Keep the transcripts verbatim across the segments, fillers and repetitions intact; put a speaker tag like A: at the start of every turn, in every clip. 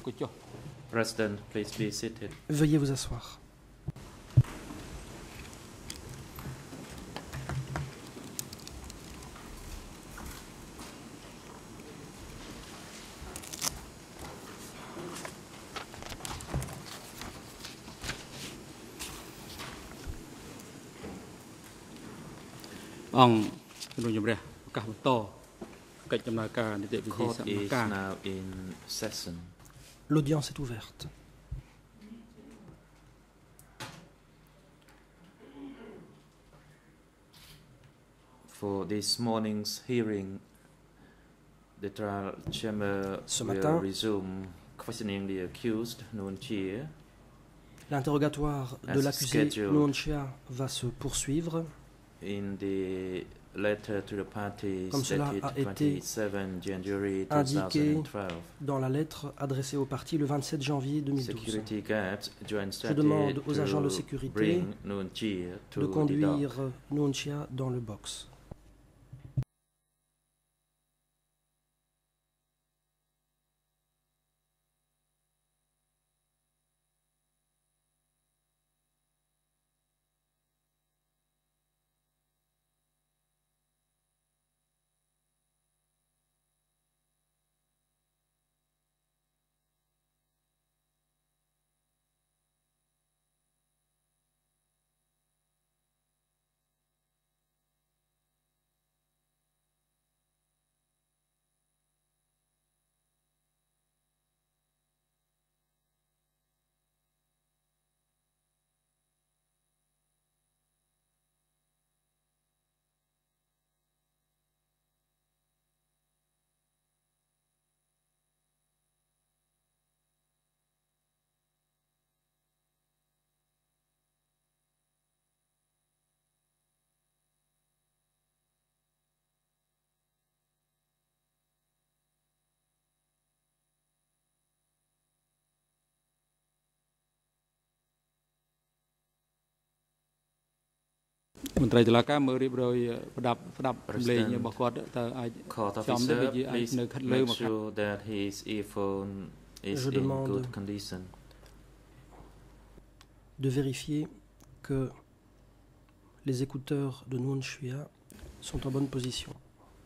A: President, please be seated.
B: Veuillez vous asseoir.
A: Court is now in session.
B: L'audience est ouverte.
A: For this morning's hearing, the trial chamber
B: Ce
A: will
B: matin,
A: resume questioning the accused, Nuon Chea.
B: L'interrogatoire de l'accusé Nuon Chea va se poursuivre.
A: In the letter to the parties
B: Comme cela
A: dated
B: a été
A: twenty-seven January
B: indiqué
A: twenty twelve.
B: Dans la lettre adressée aux parties le vingt-sept janvier deux mille douze.
A: Security guards were
B: Je demande aux
A: instructed
B: agents de
A: to
B: sécurité
A: bring Nuon Chea to
B: de
A: the
B: conduire
A: dock.
B: Nuon Chea dans le box.
A: President, court officer, please make sure that his earphone is
B: Je
A: in
B: demande
A: good condition.
B: De vérifier que les écouteurs de Nuon Chea sont en bonne position.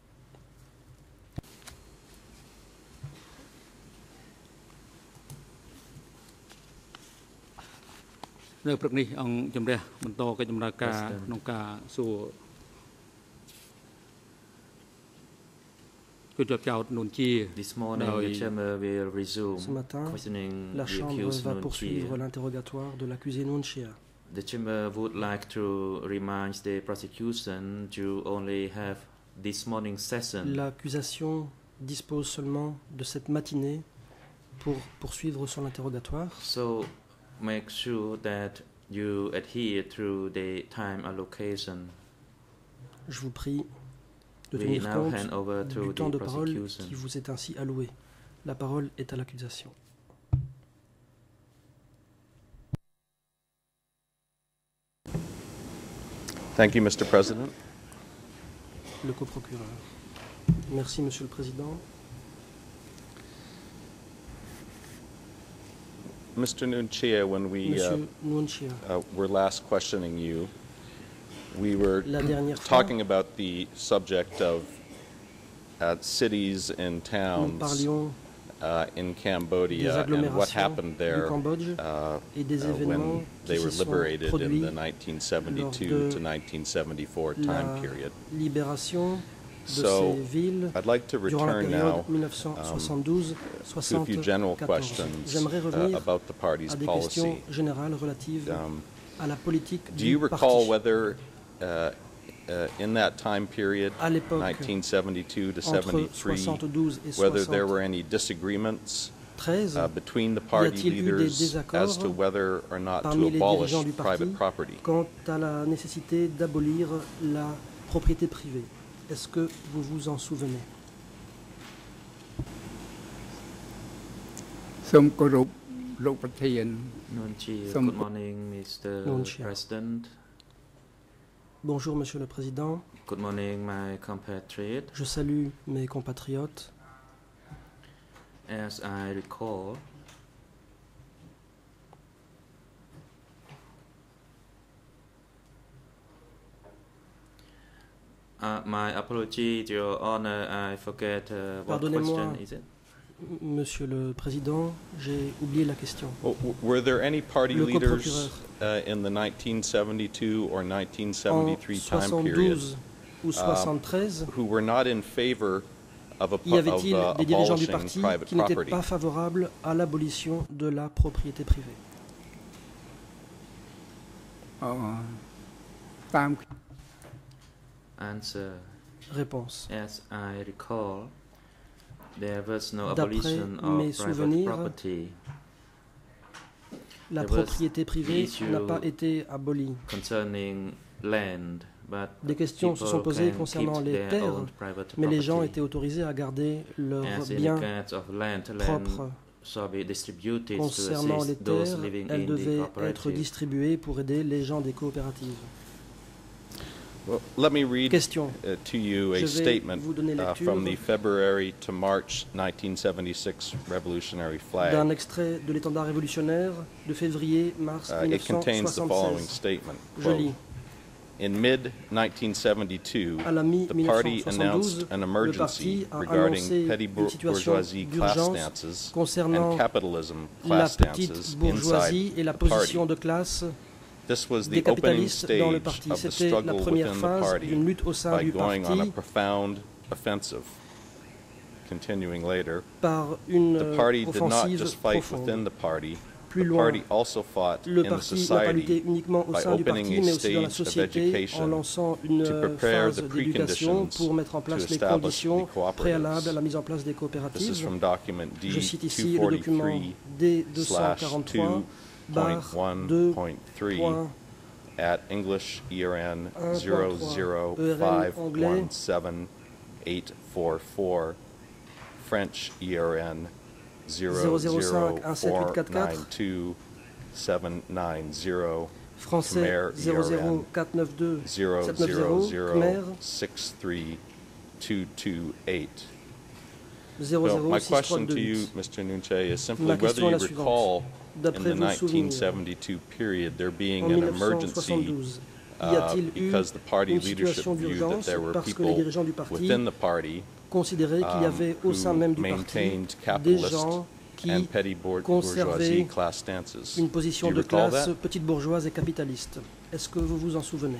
A: President, this morning the chamber will resume
B: Ce matin,
A: questioning
B: la
A: the
B: Chambre
A: accused
B: va
A: Nuon
B: poursuivre
A: Chea.
B: l'interrogatoire de l'accusé Nuon Chea.
A: The chamber would like to remind the prosecution to only have this morning's session.
B: L'accusation dispose seulement de cette matinée pour poursuivre son interrogatoire.
A: So make sure that you adhere to the time allocation.
B: Je vous prie de
A: We
B: tenir
A: now
B: compte
A: hand over to
B: du temps
A: the
B: de parole
A: prosecution.
B: qui vous est ainsi alloué. La parole est à l'accusation.
C: Thank you, Mister President.
B: Le coprocureur. Merci, Monsieur le Président.
C: Mister Nuon Chea, when we uh,
B: Monsieur Nuon Chea,
C: uh, were last questioning you, we were
B: la dernière fois,
C: talking about the subject of uh, cities and
B: nous
C: towns
B: parlions
C: uh, in
B: des
C: Cambodia and what
B: agglomérations
C: happened
B: du
C: there
B: Cambodge
C: uh,
B: et des
C: uh,
B: événements
C: when
B: qui
C: they
B: se
C: were
B: sont
C: liberated in
B: produits
C: the nineteen seventy-two
B: lors de
C: to nineteen seventy-four
B: la
C: time period.
B: libération de
C: So,
B: ces villes
C: I'd like to
B: durant la
C: return
B: période
C: now
B: mille neuf cent soixante-douze
C: to a few general
B: soixante-quatorze.
C: questions
B: J'aimerais
C: uh,
B: revenir
C: about the party's
B: à des questions
C: policy.
B: générales relatives
C: Um,
B: à la politique
C: Do
B: du
C: you recall
B: parti.
C: whether uh, uh, in that time period,
B: À l'époque,
C: nineteen seventy-two to
B: entre
C: seventy-three,
B: soixante-douze et
C: whether there were
B: soixante-treize,
C: any disagreements uh, between the party
B: y a-t-il eu des
C: leaders
B: désaccords
C: as to whether or not to
B: parmi les
C: abolish
B: dirigeants du parti
C: private property?
B: quant à la nécessité d'abolir la propriété privée? Est-ce que vous vous en souvenez?
D: សូមគោរពលោកប្រធាន
A: Nuon Chea,
D: Some-
A: good morning, Mister
B: Nuon Chea.
A: President.
B: Bonjour, Monsieur le Président.
A: Good morning, my compatriots.
B: Je salue mes compatriotes.
A: As I recall, Uh, my apology, Your Honor. I forget uh, what
B: Pardonnez-moi.
A: question is it?
B: M- Monsieur le Président, j'ai oublié la question.
C: Well, w- were there any party
B: Le
C: leaders
B: coprocureur.
C: uh, in the nineteen seventy-two or nineteen seventy-three
B: En
C: time period
B: soixante-douze ou soixante-treize,
C: who were not in favor of, a,
B: y
C: of
B: avait-il
C: uh,
B: des dirigeants du
C: abolishing
B: parti
C: private
B: qui n'étaient
C: property?
B: pas favorables à l'abolition de la propriété privée?
D: អឺតាម
A: Answer.
B: Réponse.
A: As I recall, there was no
B: D'après
A: abolition
B: mes
A: of private
B: souvenirs,
A: property
B: La
A: There was
B: propriété privée
A: issue
B: n'a pas été abolie.
A: concerning land, but
B: Des questions se sont
A: people
B: posées
A: can
B: concernant
A: keep
B: les
A: their
B: terres,
A: own private
B: mais les gens
A: property.
B: étaient autorisés à garder leurs
A: As in the
B: biens
A: case of land,
B: propres.
A: land shall be distributed to
B: Concernant les
A: assist those
B: terres,
A: living
B: elles
A: in the
B: devaient être
A: cooperative.
B: distribuées pour aider les gens des coopératives.
C: Well, let me read
B: Question.
C: uh, to you a
B: Je vais
C: statement
B: vous donner
C: uh,
B: lecture
C: from the February to March nineteen seventy-six Revolutionary flag.
B: D'un extrait de l'étendard révolutionnaire de février-mars
C: Uh, it contains the following
B: mille neuf cent soixante-seize.
C: statement.
B: Je
C: Quote,
B: lis.
C: in mid nineteen seventy-two,
B: À la mi
C: the party announced
B: soixante-douze,
C: an
B: le
C: emergency
B: parti a
C: regarding
B: annoncé
C: petty
B: une
C: bour-
B: situation
C: bourgeoisie class
B: d'urgence
C: stances
B: concernant
C: and capitalism
B: la
C: class
B: petite
C: stances
B: bourgeoisie
C: inside
B: et la
C: the party.
B: position de classe
C: This was
B: des
C: the opening
B: capitalistes dans le
C: stage
B: parti.
C: of the
B: C'était la
C: struggle
B: première
C: within the
B: phase
C: party
B: d'une lutte au sein
C: by
B: du
C: going on a
B: parti
C: profound offensive. Continuing later,
B: par une
C: the party did not
B: offensive
C: just fight
B: profonde.
C: within the party.
B: Plus
C: The
B: loin,
C: party also fought
B: le
C: in the
B: parti n'a pas lutté
C: society
B: uniquement au
C: by
B: sein du
C: opening
B: parti,
C: a
B: mais aussi dans la
C: stage of
B: société
C: education
B: en lançant une
C: to
B: euh,
C: prepare
B: phase
C: the
B: d'éducation
C: preconditions
B: pour mettre en place
C: to
B: les
C: establish
B: conditions
C: the cooperatives.
B: préalables à la mise en place des
C: This is
B: coopératives.
C: from document D
B: Je cite ici
C: two
B: le document
C: forty-three
B: D deux cent
C: slash
B: quarante-trois
C: two point
B: barre
C: one
B: deux
C: point three
B: point
C: at English E R N
B: un point
C: zero
B: trois,
C: zero
B: E R N
C: five
B: anglais,
C: one seven eight four four, French E R N zero zero four nine two seven nine zero,
B: français
C: Khmer
B: zéro zéro
C: E R N
B: quatre neuf deux
C: zero
B: sept neuf
C: zero
B: zéro, Khmer
C: zero six three two two eight.
B: zéro
C: So
B: zéro
C: my
B: six trois
C: question
B: deux
C: to you,
B: huit.
C: Mister Nunche, is simply
B: Ma
C: whether
B: question est
C: you
B: la suivante.
C: recall in
B: D'après
C: the
B: vos
C: nineteen
B: souvenirs,
C: seventy-two period there being
B: en
C: an
B: mille neuf cent
C: emergency
B: soixante-douze, y
C: uh,
B: a-t-il eu
C: because the party
B: une
C: leadership
B: situation
C: viewed that
B: d'urgence
C: there were
B: parce que les
C: people
B: dirigeants du parti
C: within the party
B: considéraient qu'il y
C: um,
B: avait au sein
C: who
B: même du parti
C: maintained
B: des
C: capitalist
B: gens qui
C: and petty bour-
B: conservaient
C: bourgeoisie class stances.
B: une position
C: Do you
B: de
C: recall
B: classe
C: that?
B: petite bourgeoise et capitaliste. Est-ce que vous vous en souvenez?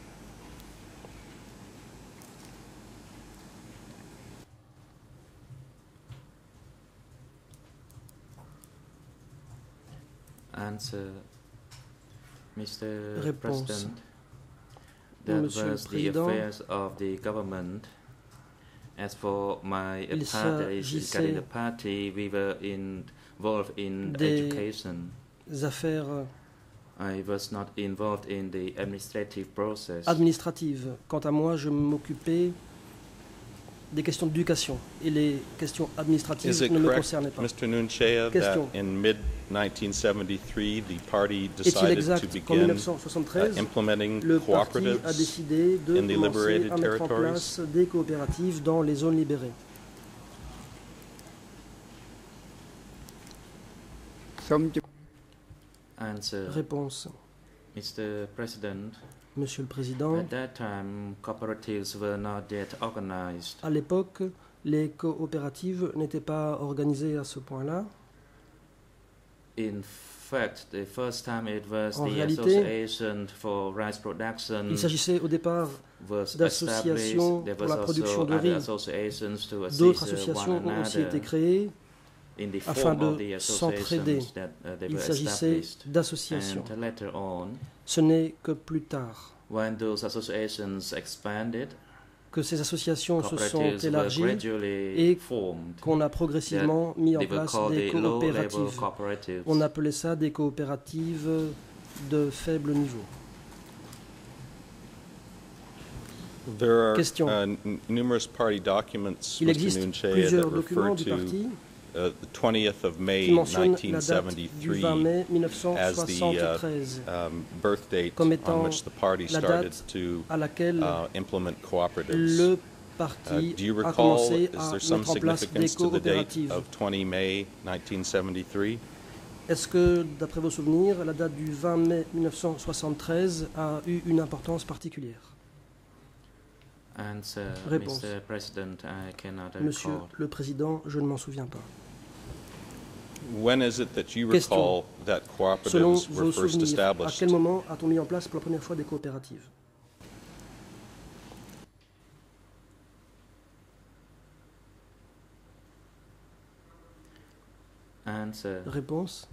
A: Answer, Mister
B: Réponse.
A: President. That
B: Monsieur le
A: was the
B: Président.
A: affairs of the government. As for my
B: Il
A: party,
B: s'agissait
A: regarding the party, we were involved in
B: des
A: education.
B: Affaires
A: I was not involved in the administrative process.
B: administratives. Quant à moi, je m'occupais des questions d'éducation et les questions
C: Is
B: administratives
C: it
B: ne me
C: correct,
B: concernaient pas.
C: Mister Nunchea, that
B: Question.
C: in mid nineteen seventy-three the party
B: Est-il
C: decided to
B: exact qu'en
C: begin
B: mille neuf cent
C: uh,
B: soixante-treize,
C: implementing
B: le parti a
C: cooperatives
B: décidé de
C: in the
B: commencer
C: liberated
B: à mettre en
C: territories?
B: place des coopératives dans les zones libérées?
D: សូមជម្
A: Answer,
B: Réponse.
A: Mister President.
B: Monsieur le Président,
A: At that time, cooperatives were not yet organized.
B: à l'époque, les coopératives n'étaient pas organisées à ce point-là.
A: In fact, the first time it was
B: En
A: the
B: réalité,
A: Association for Rice Production
B: Il s'agissait au départ
A: was
B: d'associations
A: established. There
B: pour
A: was
B: la production
A: also
B: de
A: other
B: riz.
A: associations to assist
B: D'autres
A: uh,
B: associations
A: one
B: ont aussi
A: another
B: été créées
A: in the
B: afin
A: form
B: de
A: of the
B: s'entraider.
A: associations that uh, they
B: Il
A: were
B: s'agissait
A: established.
B: d'associations.
A: And later on,
B: Ce n'est que plus tard
A: when those associations expanded,
B: que ces associations se sont
A: cooperatives were
B: élargies
A: gradually
B: et
A: formed.
B: qu'on a progressivement mis en
A: They were
B: place
A: called
B: des
A: the low-level
B: coopératives.
A: cooperatives.
B: On appelait ça des coopératives de faible niveau.
C: There are
B: Question.
C: uh, n- numerous party documents,
B: Il
C: Mister
B: existe
C: Nunchea,
B: plusieurs
C: that refer
B: documents du
C: to
B: parti
C: uh, the twentieth of May
B: qui mentionnent
C: nineteen
B: la date du
C: seventy-three
B: vingt mai mille neuf cent
C: as the uh,
B: soixante-treize,
C: um, birth date
B: comme
C: on
B: étant
C: which the party
B: la
C: started
B: date
C: to
B: à laquelle
C: uh, implement cooperatives.
B: le
C: Uh,
B: parti
C: do you
B: a
C: recall,
B: commencé
C: is
B: à
C: there some
B: mettre en place des
C: significance to the date
B: coopératives.
C: of twenty May nineteen seventy-three?
B: Est-ce que, d'après vos souvenirs, la date du vingt mai mille neuf cent soixante-treize a eu une importance particulière?
A: Answer,
B: Réponse.
A: mister President, I cannot
B: Monsieur
A: recall.
B: le Président, je ne m'en souviens pas.
C: When is it that you
B: Question.
C: recall that
B: Selon
C: cooperatives were
B: vos
C: first
B: souvenirs, à
C: established?
B: quel moment a-t-on mis en place pour la première fois des coopératives?
A: Answer.
B: Réponse.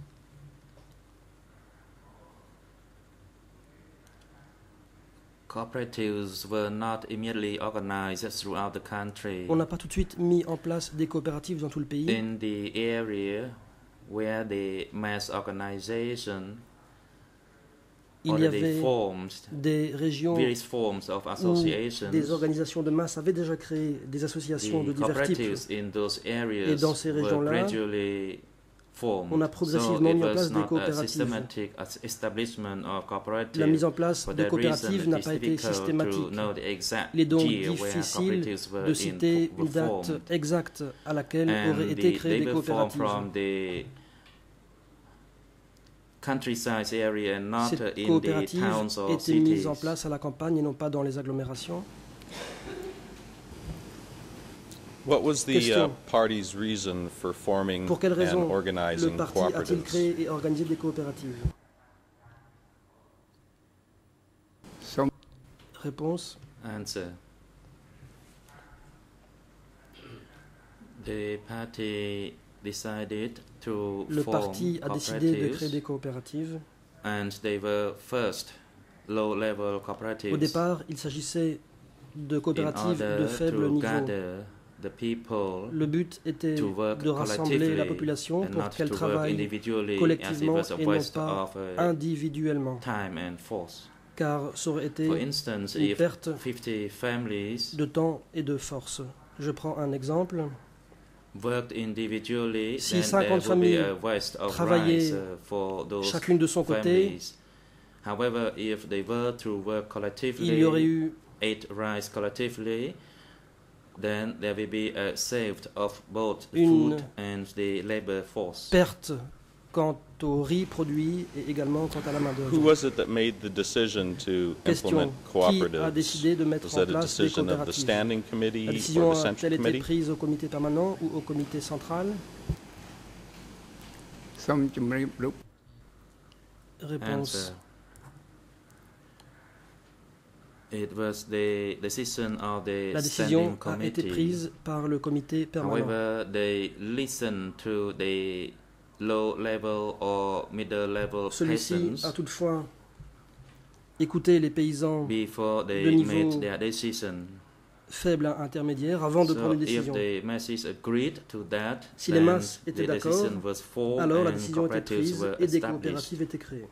A: Cooperatives were not immediately organized throughout the country.
B: On n'a pas tout de suite mis en place des coopératives dans tout le pays.
A: In the area where the mass organization
B: Il y
A: already
B: avait
A: formed
B: des régions
A: various forms of
B: où
A: associations,
B: des organisations de masse avaient déjà créé des associations de
A: the
B: divers types.
A: cooperatives in those
B: Et
A: areas
B: dans ces
A: were
B: régions-là,
A: gradually formed.
B: on a
A: So
B: progressivement
A: it
B: mis en
A: was
B: place des
A: not a
B: coopératives.
A: systematic as- establishment of
B: La
A: cooperative.
B: mise en place
A: For
B: des
A: that
B: coopératives
A: reason,
B: n'a
A: it
B: pas
A: is
B: été
A: difficult
B: systématique.
A: to know the exact
B: Il est donc
A: year where
B: difficile
A: cooperatives were
B: de
A: in-
B: citer
A: were
B: une date
A: formed.
B: exacte à laquelle
A: And
B: auraient été
A: the-
B: créées
A: they
B: des
A: were formed
B: coopératives.
A: from the countryside area and not
B: Ces
A: uh, in the
B: coopératives
A: towns or
B: étaient mises
A: cities.
B: en place à la campagne et non pas dans les agglomérations.
C: What was the uh,
B: Question.
C: party's reason for forming
B: Pour quelle
C: and
B: raison le
C: organizing
B: parti a-t-il
C: cooperatives?
B: créé et organisé des coopératives?
D: Some
B: Réponse.
A: Answer. The party decided to
B: Le
A: form
B: parti a décidé de créer
A: cooperatives,
B: des coopératives.
A: and they were first low-level cooperatives
B: Au départ, il s'agissait de
A: in
B: coopératives de
A: order
B: faible
A: to
B: niveau.
A: gather the people
B: Le but était
A: to work
B: de rassembler la
A: collectively
B: population
A: and
B: pour
A: not
B: qu'elle
A: to work
B: travaille
A: individually as it
B: collectivement
A: was a
B: et non
A: waste
B: pas
A: of uh,
B: individuellement,
A: time and force.
B: car ça aurait été
A: For instance,
B: une
A: if
B: perte
A: fifty families
B: de temps et de force. Je prends un exemple.
A: worked individually,
B: Si
A: then there
B: cinquante
A: would be
B: familles
A: a waste of
B: travaillaient
A: rice uh, for those
B: chacune de son côté,
A: families. However, if they were to work
B: il y aurait
A: collectively,
B: eu
A: ate rice collectively, then there will be a saved of both
B: Une
A: food and the labor force.
B: perte quant au riz produit et également quant à la
C: Who
B: main-d'œuvre.
C: was it that made the decision to
B: Question.
C: implement
B: Qui a
C: cooperatives?
B: décidé de mettre
C: Was
B: en
C: that a
B: place des
C: decision of the
B: coopératives?
C: standing
B: La
C: committee or
B: décision
C: the
B: a-t-elle
C: central
B: été
C: committee?
B: prise au comité permanent ou au comité central?
D: សូមជម្រាបលោក
B: Réponse.
A: Answer. It was the decision of the
B: La
A: standing
B: décision a été
A: committee.
B: prise par le comité permanent.
A: However, they listened to the low-level or middle-level
B: Celui-ci
A: peasants
B: a toutefois écouté les paysans
A: before they
B: de niveau
A: made their decision.
B: faibles à intermédiaires avant de
A: So
B: prendre une
A: if
B: décision.
A: the masses agreed to that,
B: Si les
A: then
B: masses étaient
A: the
B: d'accord,
A: decision was formed
B: Alors la
A: and
B: décision était
A: cooperatives
B: prise
A: were
B: et des
A: established.
B: coopératives étaient créées.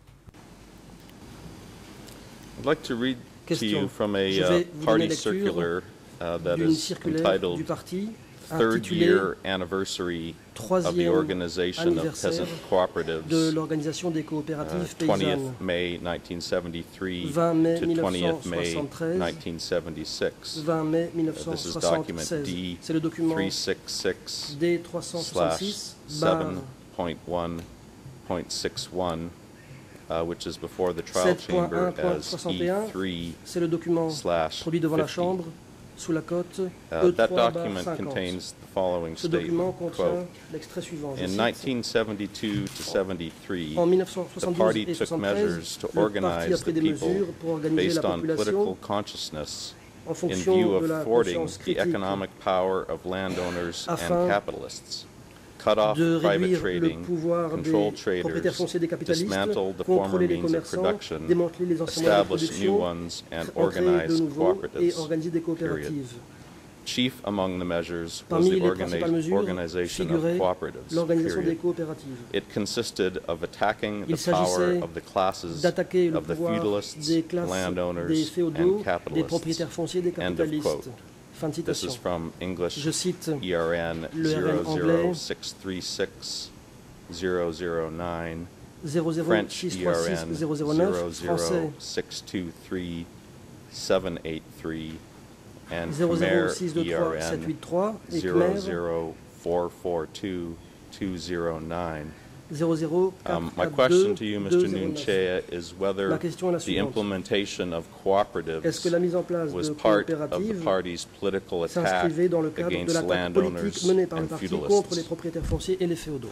C: I'd like to read to
B: Question.
C: you from a
B: Je
C: uh,
B: vais vous
C: party
B: donner lecture
C: circular uh, that
B: D'une
C: is
B: circulaire du
C: entitled
B: parti
C: Third
B: intitulée
C: Year Anniversary of the
B: Troisième
C: Organization of
B: anniversaire
C: Peasant
B: de
C: Cooperatives,
B: l'organisation des
C: uh,
B: coopératives
C: twentieth
B: paysannes.
C: May nineteen seventy-three
B: vingt mai
C: to twentieth May
B: mille neuf cent soixante-treize,
C: nineteen seventy-six.
B: vingt mai
C: Uh, this is document
B: mille neuf cent soixante-seize.
C: D
B: C'est le document
C: three sixty-six
B: D trois cent
C: slash
B: soixante-six
C: seven
B: barre
C: point one point six one, uh, which is before the trial
B: sept point un
C: chamber
B: point
C: as
B: soixante et un.
C: E three
B: C'est le document
C: slash
B: produit devant la
C: fifty.
B: Chambre sous la cote
C: Uh,
B: E
C: that
B: trois barre
C: document
B: cinquante.
C: contains the following
B: Ce document
C: statement,
B: contient
C: quote,
B: l'extrait suivant. Je
C: in
B: cite,
C: nineteen seventy-two to seventy-three,
B: en mille neuf cent
C: the
B: soixante-douze
C: party
B: et
C: took
B: soixante-treize,
C: measures to
B: le parti a
C: organize
B: pris
C: the
B: des
C: people
B: mesures pour organiser
C: based
B: la
C: on political
B: population
C: consciousness
B: en
C: in
B: fonction
C: view
B: de
C: of
B: la
C: thwarting
B: conscience
C: the
B: critique,
C: economic power of landowners
B: afin
C: and capitalists, cut off
B: de
C: private
B: réduire le
C: trading,
B: pouvoir des
C: control
B: propriétaires
C: traders,
B: fonciers des capitalistes,
C: dismantle the former
B: contrôler les
C: means of
B: commerçants,
C: production,
B: démanteler les anciens moyens de
C: establish new
B: production,
C: ones, and
B: créer de
C: organize
B: nouveaux et
C: cooperatives.
B: organiser des
C: Period.
B: coopératives.
C: Chief among the measures was
B: Parmi
C: the
B: les principales
C: organi-
B: mesures
C: organization of
B: figurait
C: cooperatives.
B: l'organisation des
C: Period.
B: coopératives.
C: It consisted of attacking the
B: Il
C: power
B: s'agissait
C: of the classes
B: d'attaquer le
C: of the
B: pouvoir
C: feudalists,
B: des classes, des
C: landowners,
B: féodaux,
C: and
B: des
C: capitalists.
B: propriétaires fonciers, des
C: End of
B: capitalistes.
C: quote.
B: Fin de
C: This
B: citation.
C: is from English
B: Je cite
C: E R N
B: le R N
C: zero zero
B: anglais
C: six three six zero zero nine,
B: zéro zéro
C: French
B: six
C: E
B: trois
C: R
B: six
C: N
B: zéro zéro
C: zero
B: neuf,
C: zero
B: français
C: six two three seven eight three, and
B: zéro zéro
C: Khmer
B: six deux
C: E
B: trois
C: R
B: sept
C: N
B: huit trois et
C: zero
B: Khmer
C: zero four four two two zero nine.
B: zéro zéro
C: Um, my
B: quatre
C: question
B: deux
C: to you,
B: deux
C: Mister
B: zéro neuf.
C: Nunchea, is whether
B: Ma question est la
C: the
B: suivante.
C: implementation of
B: Est-ce que la
C: cooperatives
B: mise en place
C: was
B: de
C: part of the
B: coopératives
C: party's political attack
B: s'inscrivait dans le cadre de
C: against
B: l'attaque politique
C: landowners
B: menée par le
C: and
B: parti contre les
C: feudalists?
B: propriétaires fonciers et les féodaux?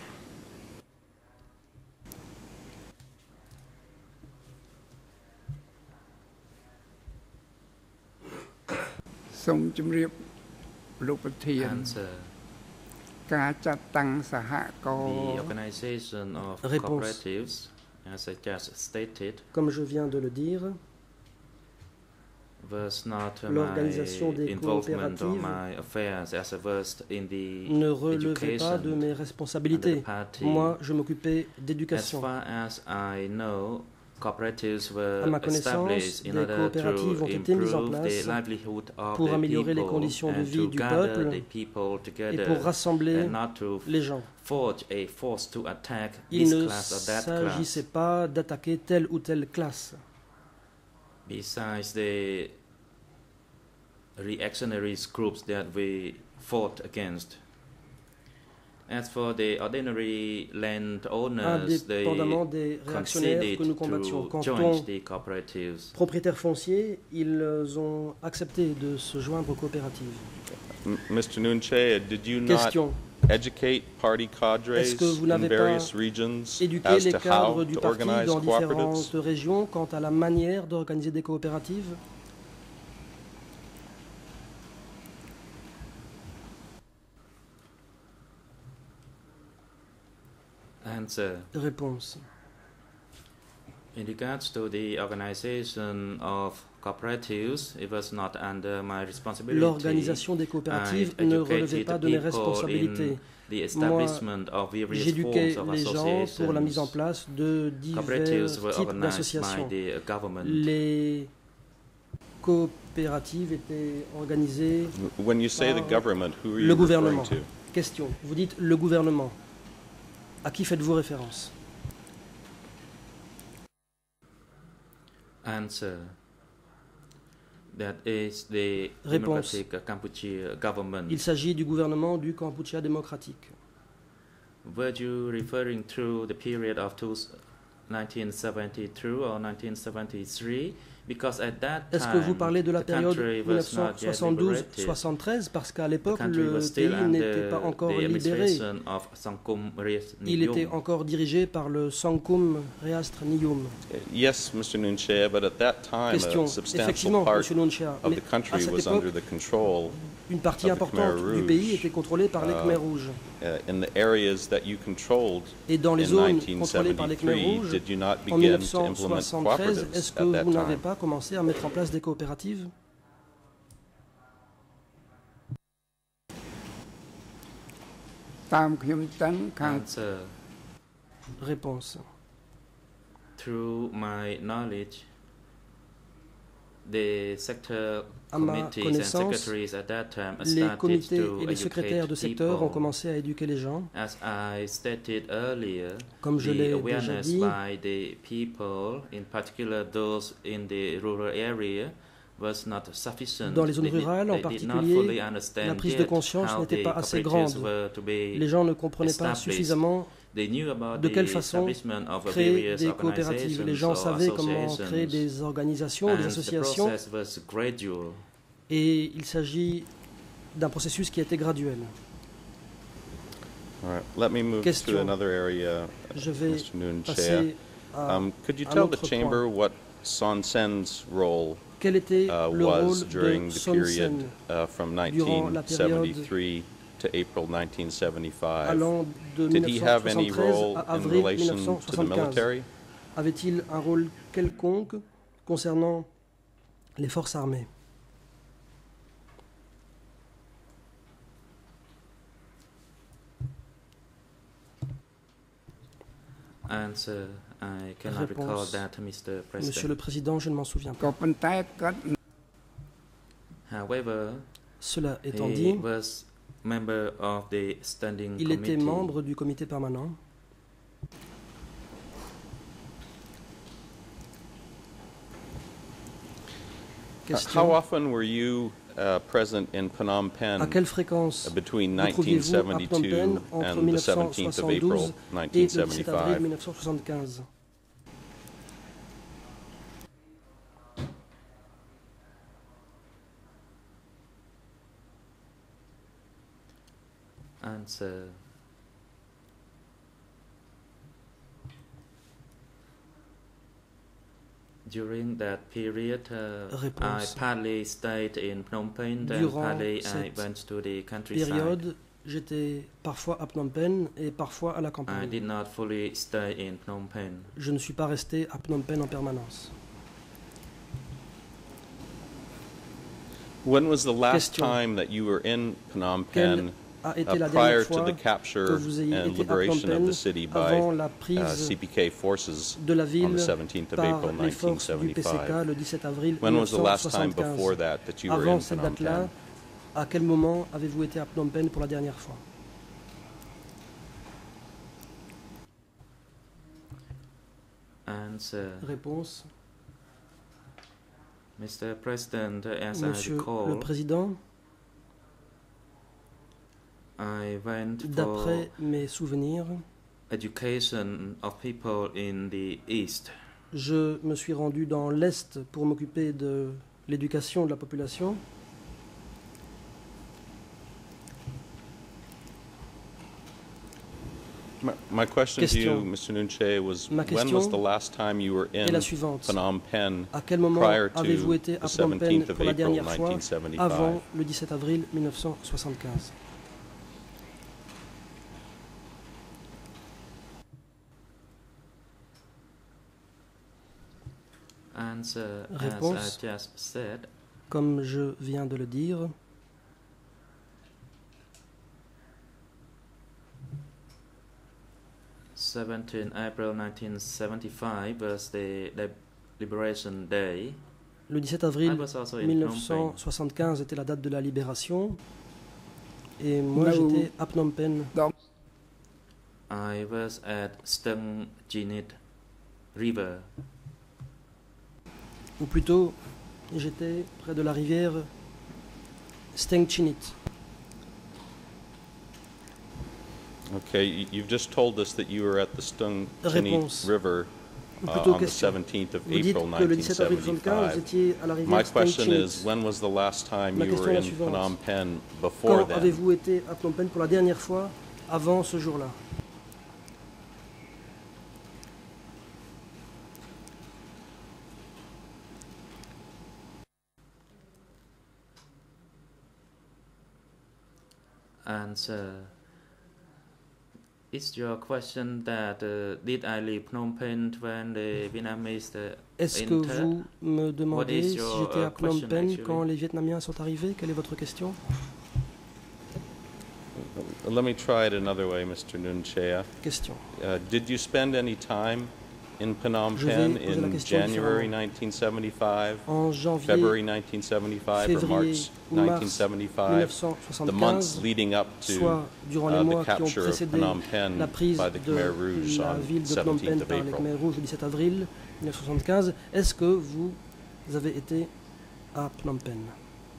D: Som ជំរាបលោកប្រធាន
A: Answer.
D: ការចាត់តាំងសហគមន៍
A: The organization of
B: Réponse.
A: cooperatives, as I just stated,
B: Comme je viens de le dire,
A: was not uh,
B: l'organisation
A: my
B: des
A: involvement or
B: coopératives
A: my affairs as I was in the
B: ne relevait pas de
A: education
B: mes
A: under
B: responsabilités.
A: the party.
B: Moi, je m'occupais
A: As
B: d'éducation.
A: far as I know, cooperatives were
B: À ma connaissance,
A: established in
B: des
A: order
B: coopératives
A: to
B: ont été mises en
A: improve
B: place
A: the livelihood of
B: pour
A: the
B: améliorer les
A: people
B: conditions de
A: and
B: vie
A: to
B: du
A: gather
B: peuple
A: the people
B: et
A: together
B: pour rassembler
A: and not to
B: les gens.
A: forge a force to attack
B: Il
A: this
B: ne
A: class or that class.
B: s'agissait pas d'attaquer telle ou telle classe.
A: Besides the reactionary groups that we fought against. As for the ordinary landowners, they
B: Indépendamment des réactionnaires
A: conceded
B: que nous combattions,
A: to
B: quand
A: join
B: on
A: the cooperatives.
B: propriétaires fonciers, ils ont accepté de se joindre aux coopératives.
C: M- Mister Nunchea, did you not
B: Question.
C: educate party cadres
B: Est-ce que vous
C: in
B: n'avez
C: various
B: pas
C: regions
B: éduqué
C: as
B: les
C: to
B: cadres
C: how
B: du
C: to
B: parti
C: organize
B: dans
C: cooperatives?
B: différentes régions quant à la manière d'organiser des coopératives?
A: Answer.
B: Réponse.
A: In regards to the organization of cooperatives, it was not under my responsibility.
B: L'organisation des coopératives
A: I
B: ne
A: educated
B: relevait pas de mes
A: people
B: responsabilités.
A: in the establishment of various
B: J'éduquais
A: forms of
B: les gens pour la mise en
A: associations.
B: place de divers
A: Cooperatives were
B: types
A: organized by
B: d'associations.
A: the government.
B: Les coopératives étaient organisées.
C: When you say the
B: par
C: government, who are
B: le
C: you
B: gouvernement.
C: referring to?
B: Question. Vous dites le gouvernement. À qui faites-vous référence?
A: Answer. That is the
B: Réponse.
A: Democratic Cambodia government.
B: Il s'agit du gouvernement du Kampuchea démocratique.
A: Were you referring to the period of nineteen seventy-two or nineteen seventy-three? Because at that time,
B: Est-ce que vous parlez de la
A: the
B: période
A: country was not yet
B: soixante-douze
A: liberated.
B: soixante-treize? Parce qu'à
A: The
B: l'époque,
A: country
B: le
A: was still
B: pays n'était pas
A: under
B: encore
A: the
B: libéré.
A: administration of Sangkum Rias
B: Il était
A: Niyom.
B: encore dirigé par le Sangkum Reastre Niyum.
C: Yes, Mister Nunchea, but at that time,
B: Question.
C: a substantial
B: Effectivement,
C: part
B: Monsieur Nunchea,
C: of
B: mais
C: the
B: à
C: country
B: cette
C: was
B: époque,
C: under the control
B: une partie
C: of the
B: importante
C: Khmer
B: du
C: Rouge.
B: pays était contrôlée par les
C: Uh,
B: Khmers rouges.
C: uh, in the areas that you controlled
B: Et dans les
C: in
B: zones
C: nineteen
B: contrôlées par les Khmers
C: seventy-three.
B: rouges,
C: Did you not
B: en
C: begin
B: mille
C: to
B: neuf cent
C: implement
B: soixante-treize,
C: cooperatives
B: est-ce que
C: at that
B: vous n'avez
C: time?
B: pas commencé à mettre en place des coopératives?
D: តាមខ្ញុំដឹងខាង
A: Answer.
B: Réponse.
A: Through my knowledge, the sector
B: À ma
A: committees and
B: connaissance,
A: secretaries at that time
B: Les
A: started
B: comités
A: to
B: et les secrétaires de
A: educate
B: secteur ont
A: people.
B: commencé à éduquer les gens.
A: As I stated earlier,
B: Comme je
A: the
B: l'ai déjà
A: awareness
B: dit,
A: by the people, in particular those in the rural area, was not sufficient.
B: Dans les zones
A: They did-
B: rurales, en
A: they did not
B: particulier,
A: fully understand
B: la prise de
A: yet
B: conscience
A: how
B: n'était
A: the
B: pas assez
A: cooperatives
B: grande.
A: were to be
B: Les gens ne comprenaient pas
A: established.
B: suffisamment
A: They knew about
B: de
A: the
B: quelle façon
A: establishment of
B: créer
A: various
B: des coopératives. Les gens
A: organizations or
B: savaient comment
A: associations.
B: créer des organisations,
A: And
B: des
A: the
B: associations,
A: process was gradual.
B: et il s'agit d'un processus qui était graduel.
C: All right. Let me move
B: Question.
C: to another area,
B: Je vais
C: Mister Nunchea.
B: passer à
C: Um, could you
B: un
C: tell the
B: autre
C: chamber
B: point.
C: what Son Sen's role
B: Quel était
C: uh,
B: le
C: was
B: rôle
C: during
B: de
C: the
B: Son
C: period
B: Sen
C: uh, from
B: durant la
C: nineteen seventy-three to April nineteen seventy-five?
B: allant de
C: Did he have any
B: mille neuf cent soixante-treize
C: role
B: à
C: in
B: avril
C: relation to the
B: mille neuf cent soixante-quinze?
C: military?
B: Avait-il un rôle quelconque concernant les forces armées?
A: Answer, I cannot recall
B: Réponse.
A: that, Mister
B: Monsieur
A: President.
B: le Président, je ne m'en souviens
D: ក៏
B: pas.
D: ប៉ុន្តែគាត់
A: However,
B: Cela étant
A: he
B: dit,
A: was member of the standing
B: il était
A: committee.
B: membre du comité permanent.
C: Uh,
B: Question.
C: How often were you uh, present in Phnom Penh
B: à quelle fréquence
C: between
B: vous trouviez-vous à Phnom Penh
C: nineteen seventy-two
B: entre
C: and the seventeenth of April
B: mille neuf cent soixante-douze et le dix-sept avril
C: nineteen seventy-five?
B: mille neuf cent soixante-quinze?
A: Answer. During that period, uh, I
B: Réponse.
A: partly stayed in Phnom Penh, and
B: Durant
A: partly I
B: cette
A: went to the countryside.
B: Période, j'étais parfois à Phnom Penh et parfois à la
A: I
B: campagne.
A: did not fully stay in Phnom Penh.
B: Je ne suis pas resté à Phnom Penh en permanence.
C: When was the last
B: Question.
C: time that you were in Phnom
B: Quelle
C: Penh
B: a été
C: uh,
B: la
C: prior
B: dernière
C: to
B: fois
C: the
B: que
C: capture
B: vous ayez
C: and
B: été à Phnom
C: liberation of
B: Penh
C: the city by
B: avant la
C: uh,
B: prise
C: C P K forces
B: de la
C: on the
B: ville
C: seventeenth of
B: par
C: April
B: les forces du P C K
C: nineteen seventy-five?
B: le dix-sept avril
C: When was the last time
B: mille neuf cent soixante-quinze?
C: before that that you were
B: Avant
C: in
B: cette
C: Phnom
B: date-là,
C: Penh?
B: à quel moment avez-vous été à Phnom Penh pour la dernière fois?
A: Answer.
B: Réponse.
A: Mister President, as I
B: Monsieur le
A: recall,
B: Président,
A: I went for
B: d'après mes souvenirs,
A: education of people in the East.
B: je me suis rendu dans l'Est pour m'occuper de l'éducation de la population.
C: My, my question to you,
B: Question.
C: Mister Nunche, was
B: Ma
C: when was
B: question
C: the last time you were
B: est
C: in
B: la suivante.
C: Phnom Penh
B: À quel moment
C: prior to
B: avez-vous été à
C: the
B: Phnom Penh
C: seventeenth of
B: pour la
C: April
B: dernière fois
C: nineteen seventy-five?
B: avant le dix-sept avril mille neuf cent soixante-quinze?
A: Answer, as
B: Réponse.
A: I just said,
B: Comme je viens de le dire,
A: seventeenth April nineteen seventy-five was the Lib- Liberation Day.
B: le dix-sept
A: I
B: avril
A: was also in
B: mille
A: Phnom
B: neuf
A: Penh.
B: cent soixante-quinze était la date de la libération. Et moi,
D: No.
B: j'étais à Phnom Penh.
A: I was at Stung Jinit River.
B: Ou plutôt, j'étais près de la rivière Steng Chinit.
C: Okay, you- you've just told us that you were at the Stung
B: Réponse.
C: Chinit River
B: Ou
C: uh,
B: plutôt,
C: on the
B: question.
C: seventeenth of
B: Vous dites
C: April
B: que le
C: nineteen
B: dix-sept avril soixante-quinze, vous
C: seventy-five.
B: étiez à la
C: My
B: rivière Steng
C: question is,
B: Chinit.
C: when was the last time
B: Ma
C: you
B: question
C: were
B: est la
C: in
B: suivante.
C: Phnom Penh before
B: Quand
C: then?
B: avez-vous été à Phnom Penh pour la dernière fois avant ce jour-là?
A: Answer. Is your question that uh, did I leave Phnom Penh when the Vietnamese uh,
B: Est-ce que
A: entered?
B: vous me demandez
A: is
B: si
A: your,
B: j'étais à
A: uh,
B: Phnom
A: question,
B: Penh
A: actually?
B: quand les Vietnamiens sont arrivés? Quelle est votre question?
C: Let me try it another way, Mister Nunchea.
B: Question.
C: Uh, did you spend any time in Phnom
B: Je vais
C: Penh
B: poser la
C: in
B: question
C: January
B: différemment.
C: nineteen seventy-five,
B: En janvier
C: February nineteen seventy-five, or
B: février
C: March
B: ou mars
C: nineteen seventy-five? The months
B: mille neuf cent soixante-quinze,
C: leading up to
B: soit durant les
C: uh,
B: mois
C: the
B: qui ont
C: capture of
B: précédé
C: Phnom Penh
B: la prise
C: by the
B: de
C: Khmer Rouge
B: la
C: on
B: ville de Phnom Penh
C: seventeenth of
B: par les
C: April.
B: Khmer Rouges le dix-sept avril mille neuf cent soixante-quinze, est-ce que vous avez été à Phnom Penh?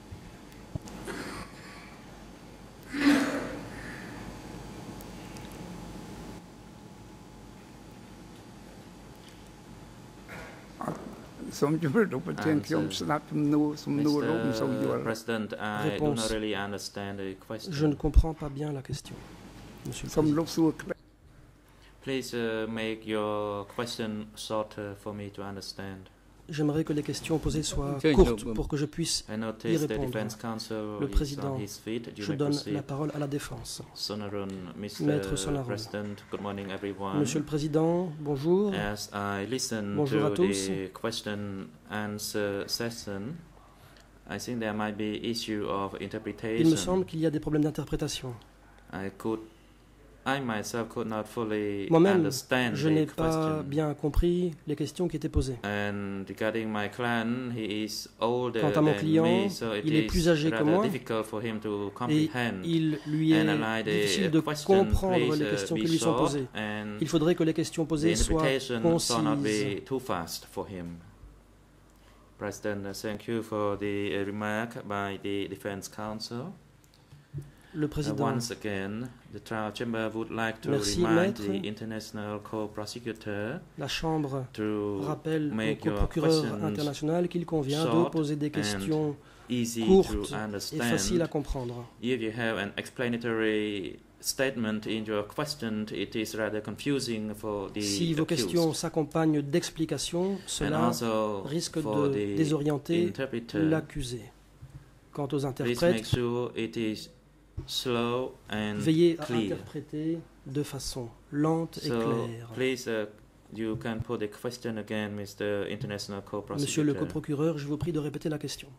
D: សូមជម្រាបលោកប្រធាន
A: Answer.
D: ខ្ញុំស្ដាប់សំណួរសំណួរលោកមិនសូវយ
A: Mister
D: ល់
A: President, I do
B: Réponse.
A: not really understand the question.
B: Je ne comprends pas bien la question, Monsieur le
D: សូម
B: Président.
D: លោកសួរខ្លះ
A: Please uh, make your question shorter for me to understand.
B: J'aimerais que les questions posées soient
E: Tiens,
B: courtes
E: je-
B: pour que je puisse
A: I notice the
B: répondre.
A: Defense Counsel
B: Le
A: is
B: Président,
A: on his feet. You
B: je
A: may
B: donne
A: proceed.
B: la parole à la défense.
A: Sonoran, Mister
B: Maître Sonoran.
A: President, good morning everyone.
B: Monsieur le Président, bonjour.
A: As I listen
B: Bonjour à
A: to
B: tous.
A: the question answer session, I think there might be issue of
B: Il me
A: interpretation.
B: semble qu'il y a des problèmes d'interprétation.
A: I could, I myself could not fully
B: Moi-même,
A: understand
B: je
A: the
B: n'ai pas
A: question.
B: bien compris les questions qui étaient posées.
A: And regarding my client, he is older
B: Quant à mon
A: than
B: client,
A: me, so it
B: il est
A: is
B: plus âgé que
A: rather
B: moi,
A: difficult for him to
B: Et
A: comprehend.
B: il lui est
A: And I the
B: difficile de
A: question,
B: comprendre
A: please,
B: les
A: uh,
B: questions
A: be
B: qui lui sont
A: short,
B: posées.
A: and
B: Il faudrait que les questions
A: the
B: posées soient
A: interpretation shall not
B: concises.
A: be too fast for him. President, uh, thank you for the uh, remark by the Defense Counsel.
B: Le
A: Uh,
B: président.
A: once again, the trial chamber would like to
B: Merci,
A: remind
B: maître.
A: the international co-prosecutor
B: La Chambre
A: to
B: rappelle au
A: make your
B: procureur
A: questions
B: international qu'il convient de
A: short
B: poser des
A: and
B: questions
A: easy
B: courtes
A: to
B: et faciles à
A: understand.
B: comprendre.
A: If you have an explanatory statement in your question, it is rather confusing for the
B: Si vos
A: accused.
B: questions s'accompagnent d'explications,
A: And
B: cela
A: also
B: risque
A: for
B: de
A: the
B: désorienter
A: interpreter,
B: l'accusé. Quant aux
A: please make
B: interprètes,
A: sure it is slow and
B: veillez à
A: clear.
B: interpréter de façon lente et
A: So
B: claire.
A: please, uh, you can put the question again, Mister International
B: Monsieur le
A: Co-Prosecutor.
B: coprocureur, je vous prie de répéter la question.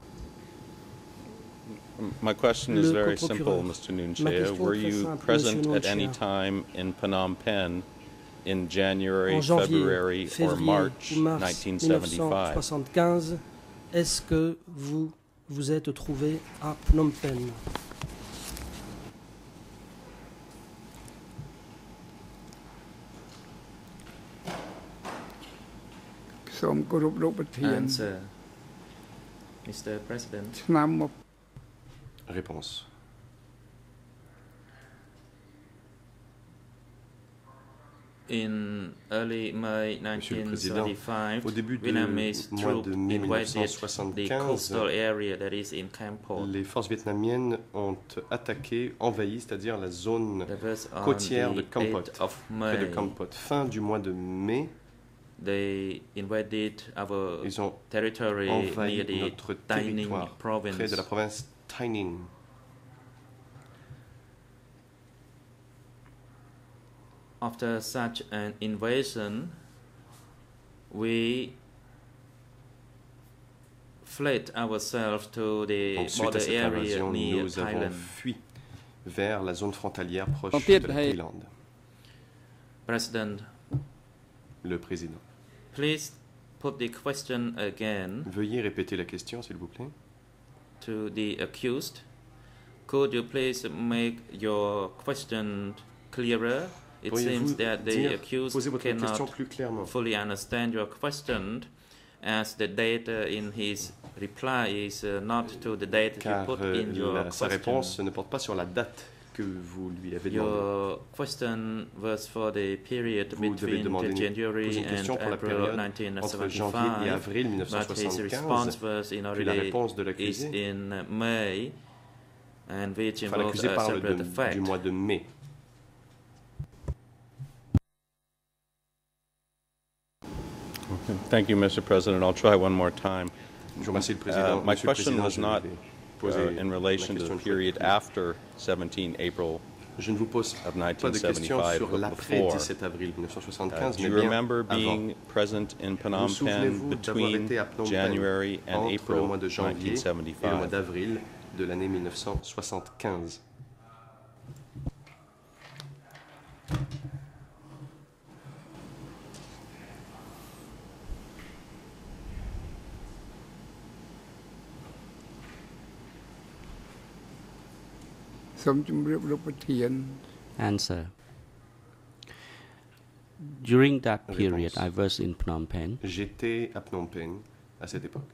C: My question
B: Le
C: is very
B: coprocureur.
C: simple, Mister
B: Ma
C: Nunchea.
B: question
C: Were
B: est très
C: you
B: simple,
C: present
B: Monsieur
C: at any
B: Nunchea.
C: time in Phnom Penh in January,
B: En janvier,
C: February, or
B: février
C: March
B: ou mars
C: nineteen
B: mille neuf cent
C: seventy-five?
B: soixante-quinze, est-ce que vous vous êtes trouvé à Phnom Penh?
D: សូមគោរពលោកប្រធាន
A: Answer, Mister President.
D: ឆ្នាំមក
E: Réponse.
A: In early May
E: Monsieur le
A: nineteen
E: Président,
A: seventy-five,
E: au début du
A: Vietnamese
E: mois
A: troops
E: de mai
A: invaded the
E: soixante-quinze,
A: coastal area that is in Kampot.
E: les forces vietnamiennes ont attaqué, envahi, c'est-à-dire la zone
A: That was on
E: côtière de
A: the
E: Kampot,
A: eighth of
E: près de
A: May.
E: Kampot. Fin du mois de mai,
A: They invaded our
E: ils ont
A: territory
E: envahi
A: near the
E: notre
A: Taining
E: territoire
A: province.
E: près de la province Taining.
A: After such an invasion, we fled ourselves to the
E: Donc, suite à
A: border
E: cette
A: area
E: invasion,
A: near
E: nous avons
A: Thailand.
E: fui vers la zone frontalière proche
F: En fait,
E: de la
F: hey.
E: Thaïlande.
A: President,
E: Le président.
A: please put the question again
E: Veuillez répéter la question, s'il vous plaît.
A: to the accused. Could you please make your question clearer? It
E: Pourriez-vous
A: seems that the
E: dire,
A: accused
E: poser votre question
A: cannot
E: plus clairement.
A: fully understand your question, as the data in his reply is uh, not to the date you
E: Car
A: put
E: euh,
A: in your
E: la- sa réponse
A: question.
E: ne porte pas sur la date que vous lui avez demandé.
A: Your question was for the period
E: Vous devez
A: between
E: demander
A: the
E: une-
A: January
E: poser une
A: and
E: question pour la
A: April
E: période entre janvier et
A: nineteen
E: avril
A: seventy-five, but his response
E: mille neuf cent soixante-quinze.
A: was in
E: Puis la
A: already
E: réponse de
A: is
E: l'accusé,
A: in May, and which
E: enfin
A: involves
E: l'accusé
A: a
E: parle
A: separate
E: de-
A: fact.
E: du mois de mai.
C: Thank you, Mister President. I'll try one more time.
E: Je vous remercie le président.
C: Uh, my
E: Monsieur le
C: question
E: Président,
C: was
E: je
C: not
E: vais
C: uh,
E: poser
C: in
E: ma
C: relation to
E: question
C: the
E: une fois de
C: period
E: plus.
C: after seventeen April.
E: Je ne vous pose
C: of
E: pas de questions
C: nineteen seventy-five,
E: sur
C: but
E: l'après
C: before.
E: dix-sept avril mille neuf cent
C: Uh,
E: soixante-quinze,
C: do
E: mais
C: you
E: bien
C: remember
E: avant.
C: being present in Phnom
E: Vous
C: Penh
E: souvenez-vous d'avoir
C: between
E: été à Phnom Penh
C: January and
E: entre le
C: April
E: mois de janvier
C: nineteen
E: et le mois
C: seventy-five?
E: d'avril de l'année mille neuf cent soixante-quinze?
D: ។សូមជម្រាបលោកប្រធាន
F: Answer. During that period,
E: Réponse.
F: I was in Phnom Penh.
E: J'étais à Phnom Penh à cette époque.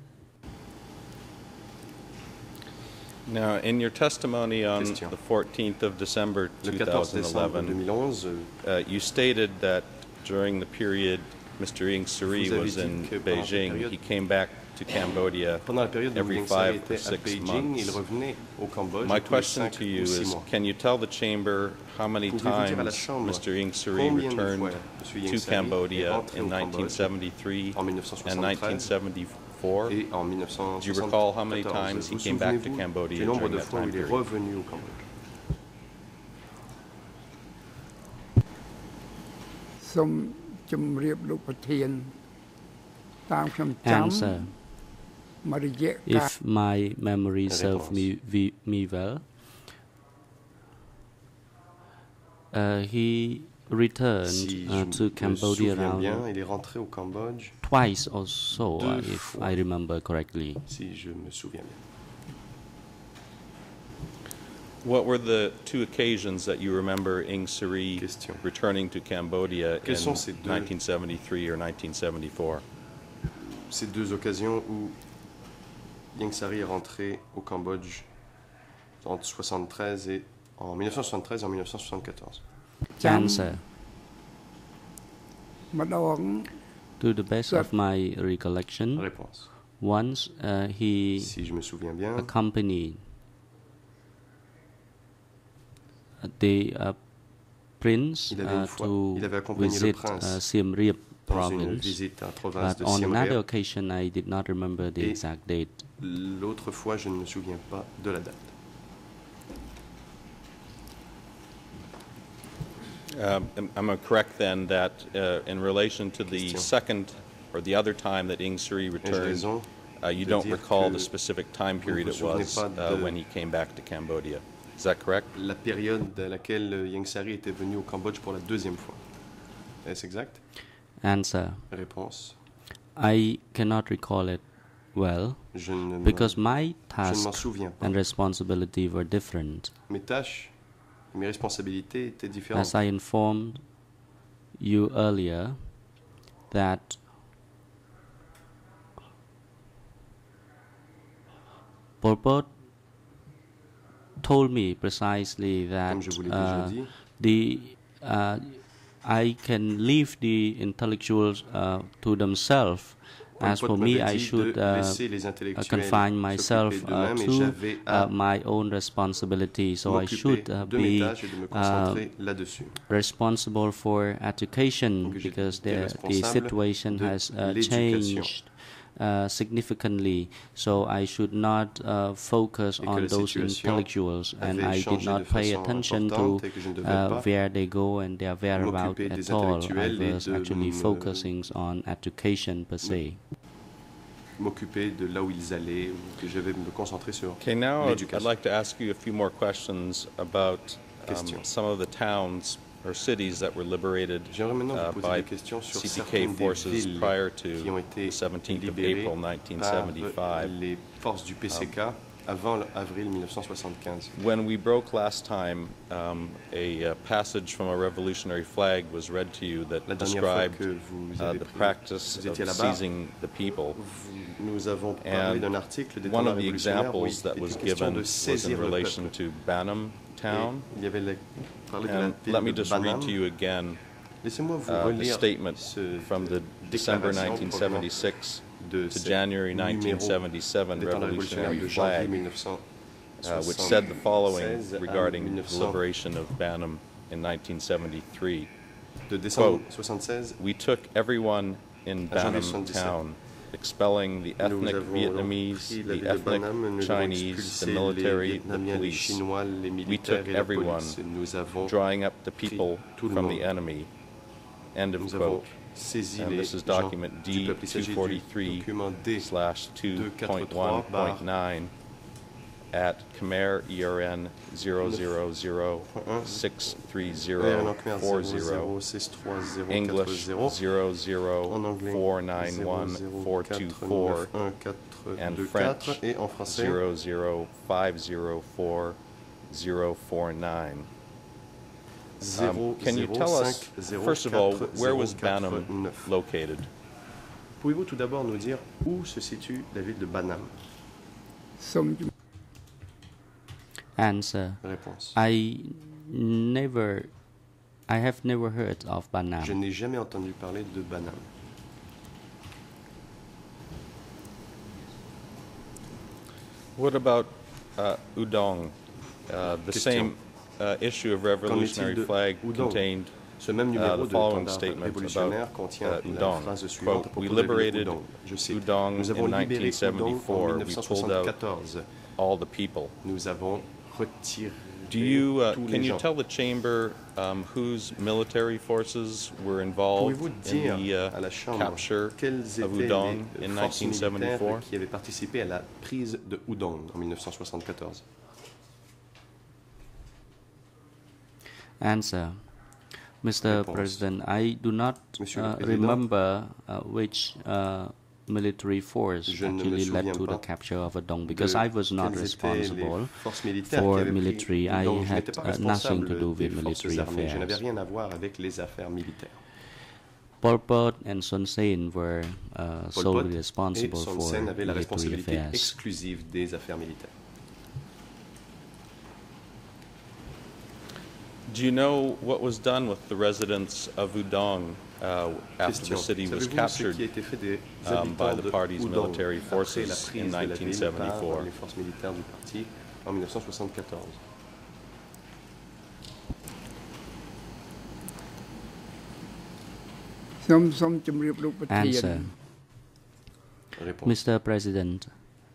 C: Now, in your testimony on
E: Question.
C: the fourteenth of December
E: Le quatorze décembre
C: twenty eleven,
E: deux mille onze,
C: uh, you stated that during the period Mister Ieng Sary
E: Vous avez
C: was
E: dit
C: in
E: que pendant cette
C: Beijing,
E: période-
C: he came back to Cambodia
E: pendant la période où
C: every
E: Ieng Sary
C: five or
E: était à
C: six
E: Beijing, il
C: months.
E: revenait au Cambodge
C: My
E: tous les
C: question
E: cinq
C: to you
E: ou six
C: is,
E: mois.
C: can you tell the chamber how many
E: Pouvez-vous dire à la
C: times
E: Chambre
C: Mister Ieng Sary
E: combien de
C: returned
E: fois Monsieur Ieng
C: to
E: Sary est
C: Cambodia
E: rentré
C: in
E: au
C: nineteen
E: Cambodge
C: seventy-three
E: en mille neuf cent
C: and nineteen
E: soixante-treize
C: seventy-four?
E: et en mille neuf cent
C: Do you recall how many
E: soixante-quatorze?
C: times he
E: Vous
C: came back to
E: souvenez-vous
C: Cambodia
E: du nombre
C: during
E: de
C: that
E: fois où
C: time
E: il est
C: period?
E: revenu au Cambodge?
D: សូមជម្រាបលោកប្រធានតាមខ្ញុំចាំ
F: Answer.
D: មួយរយៈកាល
F: If my memory serves me, we- me well, uh, he returned
E: Si
F: uh,
E: je
F: to
E: me
F: Cambodia
E: souviens bien,
F: around
E: il est rentré au Cambodge
F: twice or so, uh,
E: Deux
F: if
E: fois.
F: I remember correctly.
E: si je me souviens bien.
C: What were the two occasions that you remember Ieng Sary
E: Question.
C: returning to Cambodia
E: Quels sont ces
C: in
E: deux-
C: nineteen seventy-three or nineteen seventy-four?
E: ces deux occasions où Ieng Sary est rentré au Cambodge entre soixante-treize et, en mille neuf cent soixante-treize et en mille neuf cent soixante-quatorze.
F: Answer.
D: ម្ដង
F: To the best of my recollection,
E: Réponse.
F: once uh, he
E: Si je me souviens bien,
F: accompanied the uh, prince
E: Il avait une
F: uh,
E: fois-
F: to
E: il avait accompagné le
F: visit
E: prince
F: uh, Siem Reap
E: dans une
F: province.
E: visite à la province
F: But
E: de
F: on
E: Siem
F: another
E: Reap.
F: occasion, I did not remember the
E: Et-
F: exact date.
E: L'autre fois, je ne me souviens pas de la date.
C: Um, am am I correct then that uh, in relation to the
E: Question.
C: second or the other time that Ieng Sary
E: Ai-je
C: returned,
E: raison
C: uh, you
E: de
C: don't
E: dire
C: recall
E: que
C: the specific time
E: vous
C: period
E: ne
C: it
E: vous souvenez
C: was
E: pas
C: uh,
E: de-
C: when he came back to Cambodia? Is that correct?
E: la période à laquelle Ieng Sary était venu au Cambodge pour la deuxième fois? Est-ce exact?
F: Answer.
E: Réponse.
F: I cannot recall it well
E: Je ne m'en-
F: because my
E: je ne m'en
F: task
E: souviens pas.
F: and responsibility were different.
E: Mes tâches et mes responsabilités étaient différentes.
F: As I informed you earlier, that Pol Pot told me precisely that
E: Comme je vous l'ai déjà
F: uh,
E: dit,
F: the uh, I can leave the intellectuals uh, to themselves.
E: Pol
F: As
E: Pot
F: for me,
E: m'avait
F: I
E: dit
F: should
E: de
F: uh,
E: laisser les
F: uh,
E: intellectuels
F: confine myself
E: s'occuper
F: uh,
E: d'eux-mêmes et
F: to
E: j'avais à
F: uh, my own responsibility. So I
E: m'occuper
F: should uh,
E: de mes
F: be
E: tâches et de me
F: uh,
E: concentrer là-dessus.
F: responsible for education
E: Donc, j'étais
F: because the, the
E: responsable
F: situation
E: de
F: has uh,
E: l'éducation.
F: changed uh, significantly. So I should not uh, focus
E: Et que
F: on
E: la
F: those
E: situation
F: intellectuals, and
E: avait
F: I did
E: changé
F: not
E: de
F: pay
E: façon
F: attention to
E: importante et que je ne devais
F: uh,
E: pas
F: where they go and their whereabouts
E: m'occuper
F: at
E: des
F: all. I
E: intellectuels et
F: was
E: de
F: actually
E: me-
F: focusing on education per se.
E: M'occuper de là où ils allaient, ou que je vais me concentrer sur
C: Okay, now I'd, I'd
E: l'éducation.
C: like to ask you a few more questions about um,
E: Question.
C: some of the towns or cities that were liberated
E: J'aimerais maintenant
C: uh,
E: vous poser
C: by
E: des questions sur
C: C P K
E: certaines des
C: forces
E: villes
C: prior
E: qui ont
C: to
E: été
C: the seventeenth of
E: libérées
C: April nineteen
E: par
C: seventy-five.
E: les forces du P C K avant avril mille neuf cent soixante-quinze.
C: When we broke last time, um, a uh, passage from a revolutionary flag was read to you that
E: La dernière fois
C: described
E: que vous
C: uh,
E: avez
C: the
E: pris-
C: practice
E: vous
C: of
E: étiez là-bas,
C: seizing the people.
E: vous- nous avons parlé
C: And
E: d'un article des
C: one
E: tenants
C: of the
E: révolutionnaires où il
C: examples that
E: était
C: was
E: question
C: given
E: de
C: was in
E: saisir le
C: relation
E: peuple.
C: to Banham
E: Et
C: Town.
E: il y avait le- parlé de la
C: And
E: ville
C: let me
E: de
C: just read
E: Banham.
C: to you again
E: Laissez-moi vous
C: uh, the
E: relire
C: statement
E: ce
C: from the December
E: déclaration
C: nineteen seventy-six
E: de
C: to
E: ce
C: January
E: numéro
C: nineteen seventy-seven
E: des tenants révolutionnaires
C: revolutionary
E: de janvier
C: flag,
E: mille neuf cent
C: uh, which said the following
E: soixante-seize à
C: regarding
E: mille neuf
C: the
E: cents,
C: liberation of Banham in nineteen seventy-three.
E: de décembre
C: Quote,
E: soixante-seize.
C: We took everyone in
E: À janvier
C: Banham
E: soixante-dix-sept.
C: town, expelling the
E: Nous
C: ethnic
E: avons
C: Vietnamese,
E: pris la
C: the
E: ville de
C: ethnic
E: Banham, nous avons
C: Chinese, the
E: expulsé les
C: military, the
E: Vietnamiens, les
C: police,
E: Chinois, les
C: We
E: militaires
C: took
E: et la
C: everyone,
E: police. Nous avons,
C: drawing up the people
E: tout le
C: from
E: monde.
C: the enemy. End of
E: nous avons
C: quote.
E: saisi
C: And
E: les
C: this is
E: gens
C: document
E: du
C: D
E: peuple. Il s'agit
C: two
E: du
C: forty-three
E: document D
C: slash two point one point nine at Khmer E R N zero zero zero six three zero four zero, English zero zero four nine one four two four, and French
E: et en français
C: zero zero five zero four zero four nine. Um, can you tell us, first of all, where was Banham located?
E: Pouvez-vous tout d'abord nous dire où se situe la ville de Banham?
D: សូម
F: Answer.
E: Réponse.
F: I never, I have never heard of
E: Je
F: Banham.
E: n'ai jamais entendu parler de Banham.
C: What about uh, Udong? Uh, the
E: Question.
C: same uh, issue of revolutionary
E: de
C: flag
E: Udong?
C: contained
E: Ce même
C: uh,
E: numéro
C: the
E: de
C: following
E: Étendard
C: statement
E: révolutionnaire
C: about
E: contient
C: uh,
E: la
C: Udong.
E: phrase suivante à
C: Quote,
E: propos
C: we
E: de la ville de
C: liberated
E: Udong. Je cite,
C: Udong
E: nous
C: in
E: avons libéré
C: nineteen
E: Udong en
C: seventy-four.
E: mille neuf
C: We
E: cent
C: pulled out
E: soixante-quatorze.
C: all the people.
E: Nous avons retiré
C: Do you, uh,
E: tous
C: can
E: les
C: you
E: gens.
C: tell the chamber um, whose military forces were involved
E: Pouvez-vous
C: in
E: dire
C: the
E: à la
C: uh,
E: Chambre
C: capture
E: quelles
C: of
E: étaient
C: Udong
E: les
C: in
E: forces
C: nineteen seventy-four?
E: militaires qui avaient participé à la prise de Udong en mille neuf cent soixante-quatorze?
F: Answer. Mister
E: Réponse.
F: President, I do not
E: Monsieur le
F: uh,
E: Président,
F: remember uh, which uh, military force
E: Je ne me
F: actually led
E: souviens
F: to the
E: pas
F: capture of Adong because
E: de
F: I was not
E: quelles étaient les
F: responsible
E: forces militaires qui
F: for
E: avaient pris
F: military. I
E: Udong. Je
F: had
E: n'étais pas
F: uh, nothing
E: responsable
F: to do
E: des
F: with
E: forces
F: military
E: armées. Je n'avais
F: affairs.
E: rien à voir avec les affaires militaires.
F: Pol Pot and Son Sen were uh,
E: Pol
F: solely
E: Pot
F: responsible
E: et Son
F: for
E: Sen avaient la
F: military
E: responsabilité
F: affairs.
E: exclusive des affaires militaires.
C: Do you know what was done with the residents of Udong uh, after the city was captured um, by the party's military forces in nineteen seventy-four?
E: Les forces militaires du parti en mille neuf cent soixante-quatorze.
F: Answer.
E: Réponse.
F: Mister President,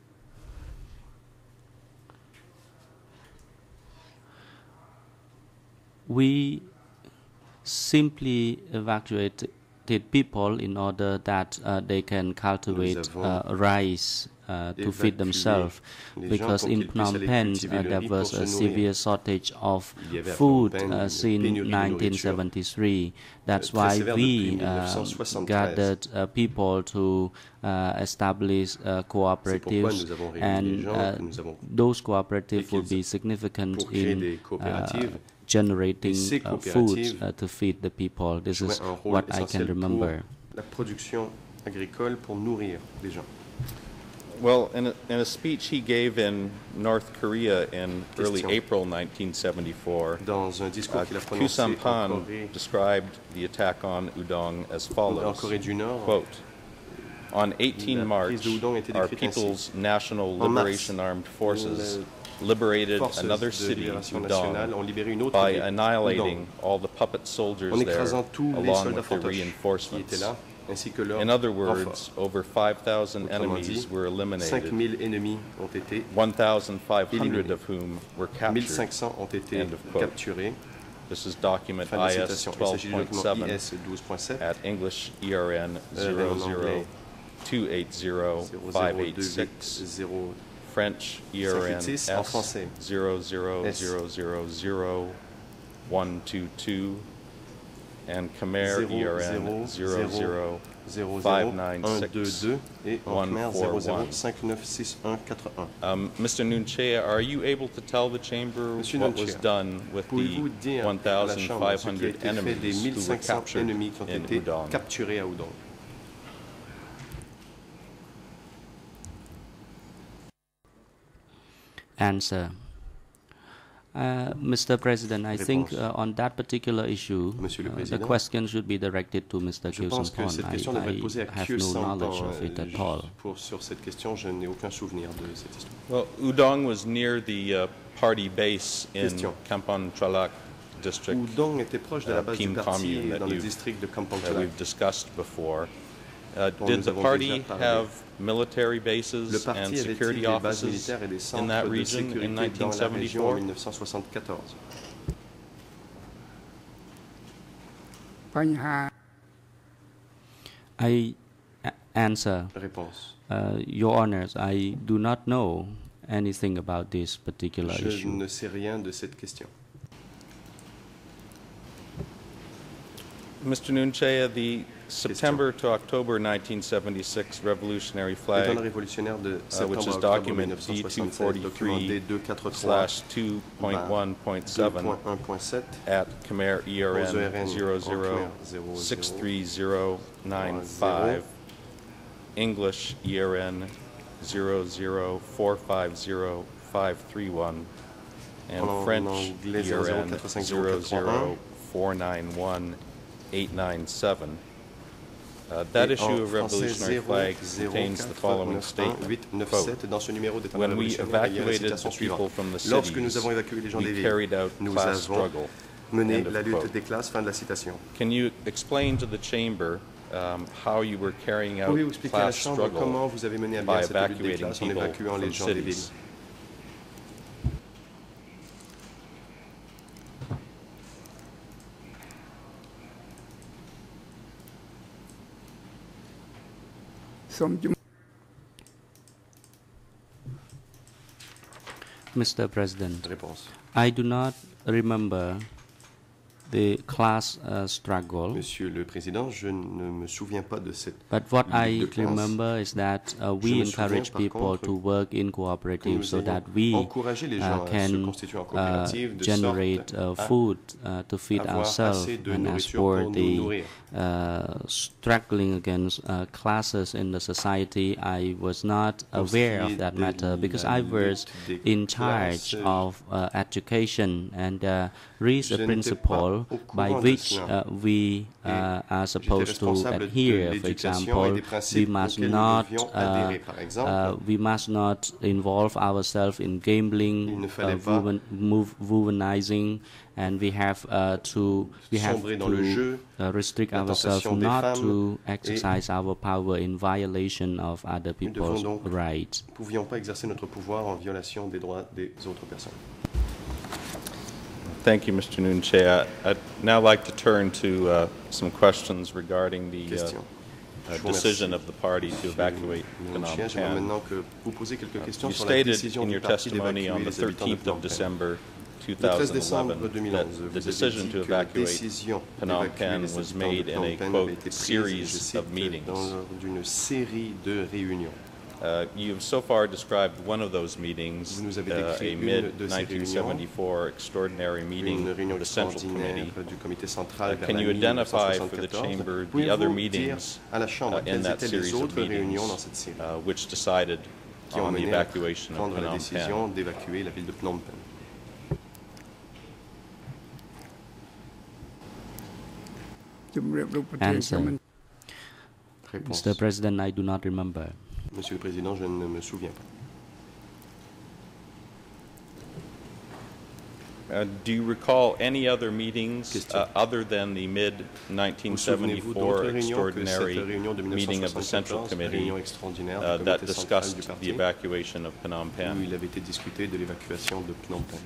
F: we simply evacuated people in order that uh, they can cultivate uh, rice uh, to feed themselves, because in Phnom Penh uh, there was a severe shortage of food uh, since nineteen seventy-three. That's why we uh, gathered uh, people to uh, establish uh, cooperatives, and uh, those cooperatives will be significant in uh, generating uh, food uh, to feed the people. This is what I can remember.
E: La production agricole pour nourrir les gens.
C: Well, in a, in a speech he gave in North Korea in early April nineteen seventy-four,
E: Dans un discours
C: uh,
E: qu'il a
C: Khieu
E: prononcé en
C: Samphan
E: Corée,
C: described the attack on Udong as
E: en
C: follows,
E: Corée du Nord,
C: quote, on eighteen
E: la
C: March,
E: prise de Udong était
C: our
E: décrite ainsi.
C: People's National
E: En mars,
C: Liberation Armed Forces
E: les
C: liberated
E: forces
C: another
E: de
C: city,
E: libération nationale ont
C: Udong,
E: libéré une autre
C: by
E: ville,
C: annihilating
E: Udong,
C: all the puppet soldiers
E: en
C: there,
E: écrasant tous les
C: along
E: soldats
C: with their
E: fantoches qui
C: reinforcements.
E: étaient là, ainsi que leurs
C: In other
E: renforts.
C: words, over five thousand
E: Autrement
C: enemies
E: dit,
C: were
E: cinq
C: eliminated,
E: mille ennemis ont été
C: one thousand five hundred
E: éliminés.
C: of whom were
E: mille
C: captured.
E: cinq cents ont été
C: End of quote.
E: capturés.
C: This is document
E: Fin de la
C: I S
E: citation. Il
C: twelve
E: s'agit du
C: point
E: document
C: seven
E: I S douze point sept
C: at English E R N
E: euh,
C: zero
E: en
C: zero
E: anglais
C: two eight zero five eight six,
E: zéro
C: French E R N
E: cinq en
C: S
E: français.
C: zero zero zero zero zero one two two, and Khmer E R N zero zero
E: zéro
C: five
E: zéro
C: nine
E: un deux
C: six
E: deux et en
C: one
E: Khmer
C: four
E: zéro zéro
C: one.
E: cinq neuf six un quatre un.
C: Um, Mister Nunchea, are you able to tell the chamber
E: Monsieur
C: what was
E: Nunchea,
C: done with
E: Pouvez-vous
C: the
E: dire
C: one
E: à la
C: thousand
E: Chambre
C: five
E: ce qui a
C: hundred
E: été fait des
C: enemies
E: mille
C: who were
E: cinq cents
C: captured
E: ennemis qui ont
C: in
E: été
C: Udong?
E: capturés à Udong?
F: Answer. Uh, Mister President, I think uh, on that particular issue,
E: Monsieur le
F: uh, the
E: Président,
F: question should be directed to Mister
E: Je
F: Khieu
E: pense que
F: Samphan.
E: cette question devrait être posée
F: I,
E: à
F: I have
E: Khieu
F: no
E: Samphan.
F: knowledge of it at all.
E: Pour, sur cette question, je n'ai aucun souvenir de cette histoire.
C: Well, Udong was near the uh, party base in
E: Question.
C: Kampong Chalak district
E: Udong était proche de la
C: uh,
E: base
C: Kim
E: du parti
C: commune that
E: dans le
C: you've-
E: district de Kampong
C: that
E: Chalak.
C: we've discussed before. Uh,
E: dont
C: did
E: nous
C: the
E: avons
C: party
E: déjà parlé.
C: have military
E: Le
C: bases
E: parti
C: and
E: avait-il
C: security
E: des bases
C: offices
E: militaires et des
C: in
E: centres
C: that
E: de
C: region in
E: sécurité
C: nineteen
E: dans la région en
C: seventy-four?
E: mille neuf cent soixante-quatorze?
D: បញ្ហា
F: I a- answer.
E: Réponse.
F: Uh, Your Honors, I do not know anything about this particular
E: Je
F: issue.
E: ne sais rien de cette question.
C: Mister Nunchea, the September to October nineteen seventy-six revolutionary
E: Le
C: flag
E: plan révolutionnaire de
C: uh, which
E: septembre
C: is
E: à octobre
C: document
E: mille neuf cent
C: D two
E: soixante-seize, document D
C: forty-three
E: deux cent quatre-vingt-trois
C: slash two point one point
E: deux
C: seven
E: point un point sept
C: at Khmer E R
E: aux E R
C: N
E: N
C: zero zero six three zero nine five, English E R N zero zero four five zero five three one, and
E: En
C: French
E: anglais,
C: E R
E: zéro
C: N
E: quatre cinq
C: zero
E: zéro
C: zero four nine one eight nine seven. Uh, that
E: Et
C: issue
E: en
C: of
E: français,
C: revolutionary
E: zéro
C: flag
E: zéro
C: contains the
E: quatre
C: following
E: neuf un
C: statement.
E: huit neuf
C: Quote,
E: sept. Dans ce numéro d'état
C: when we
E: révolutionnaire, il y a la
C: evacuated
E: citation
C: the people
E: suivante.
C: from the
E: Lorsque nous
C: cities,
E: avons évacué les gens des
C: we
E: villes,
C: carried out
E: nous
C: class
E: avons
C: struggle.
E: mené
C: End of
E: la lutte
C: quote.
E: des classes. Fin de la citation.
C: Can you explain to the chamber um, how you were carrying out
E: Pouvez-vous expliquer à la
C: class
E: Chambre comment
C: struggle
E: vous avez mené à
C: by
E: bien cette lutte des
C: evacuating
E: classes en
C: people
E: évacuant les
C: from
E: gens des villes?
C: cities?
F: Mister President,
E: Réponse.
F: I do not remember the class uh, struggle.
E: Monsieur le Président, je ne me souviens pas de cette
F: But what I
E: lutte de classe.
F: remember is that uh,
E: Je
F: we
E: me
F: encourage
E: souviens, par
F: people
E: contre,
F: to work in
E: que
F: cooperatives
E: nous
F: so that
E: ayons
F: we
E: encouragé les
F: uh,
E: gens à se
F: can
E: constituer en
F: uh,
E: coopérative de
F: generate
E: sorte
F: uh,
E: à
F: food uh, to feed
E: avoir
F: ourselves
E: assez de
F: and as
E: nourriture
F: for
E: pour nous
F: the
E: nourrir.
F: uh, struggling against uh, classes in the society, I was not
E: Pour ce qui
F: aware
E: est
F: of that
E: de
F: matter because
E: la
F: I was
E: lutte des
F: in charge
E: classes,
F: of uh, education and uh, reached
E: je
F: a
E: n'étais
F: principle
E: pas au
F: by
E: courant de
F: which
E: cela.
F: uh, we uh, are supposed to
E: responsable de
F: adhere. For
E: l'éducation et
F: example,
E: des
F: we
E: principes
F: must
E: auxquels nous
F: not
E: devions
F: uh,
E: adhérer. Par exemple,
F: uh, we must not involve ourselves in
E: il
F: gambling,
E: ne
F: uh,
E: fallait pas
F: woman, move, womanizing, and we have uh, to we have
E: sombrer dans le
F: to
E: jeu,
F: uh, restrict
E: la
F: ourselves
E: tentation des
F: not
E: femmes,
F: to exercise our power in violation of other
E: nous devons
F: people's
E: donc
F: rights.
E: ne pouvions pas exercer notre pouvoir en violation des droits des autres personnes.
C: Thank you, Mister Nunche. I- I'd now like to turn to uh, some questions regarding the uh,
E: Question.
C: uh,
E: Je vous
C: decision
E: remercie.
C: of the party to
E: Monsieur
C: evacuate
E: Nunchia,
C: Phnom
E: j'aimerais
C: Penh.
E: maintenant que vous posiez quelques questions
C: You
E: sur la
C: stated
E: décision
C: in
E: du
C: your
E: parti
C: testimony
E: d'évacuer
C: on the
E: les habitants de
C: thirteenth
E: Phnom
C: of
E: Penh.
C: December
E: Le treize décembre
C: two thousand eleven
E: deux mille
C: that
E: onze,
C: the
E: vous avez
C: decision
E: dit
C: to
E: que la
C: evacuate
E: décision
C: Phnom
E: d'évacuer
C: Penh
E: les
C: was
E: habitants
C: made
E: de
C: in
E: Phnom
C: a,
E: Penh
C: quote,
E: avait été prise,
C: series
E: je cite,
C: of meetings.
E: dans d'une série de réunions.
C: Uh, You've so far described one of those meetings,
E: Vous nous avez
C: uh,
E: décrit
C: a
E: une
C: mid
E: de ces
C: nineteen seventy-four extraordinary meeting
E: Une réunion
C: of the Central
E: extraordinaire
C: Committee.
E: du comité central
C: Uh,
E: vers
C: can
E: la
C: you identify for the
E: mille neuf cent
C: chamber the
E: soixante-quatorze.
C: other
E: Pouvez-vous dire
C: meetings
E: à la Chambre
C: uh, in
E: quelles
C: that
E: étaient
C: series
E: les
C: of
E: autres réunions dans
C: meetings
E: cette série
C: uh, which decided
E: qui ont
C: on the
E: mené à
C: evacuation of
E: prendre la
C: Phnom
E: décision
C: Penh?
E: d'évacuer la ville de Phnom Penh?
F: Answer.
E: Réponse.
F: Mister President, I do not remember.
E: Monsieur le Président, je ne me souviens pas.
C: Uh, Do you recall any other meetings
E: Question.
C: uh, other than the mid nineteen
E: Vous souvenez-vous
C: seventy-four
E: d'autres réunions que
C: extraordinary
E: cette réunion de
C: meeting of the Central
E: mille neuf cent soixante-quatorze,
C: Committee
E: réunion extraordinaire
C: uh,
E: du
C: that
E: comité central du
C: discussed the
E: parti,
C: evacuation of Phnom
E: où
C: Penh?
E: il avait été discuté de l'évacuation de Phnom Penh?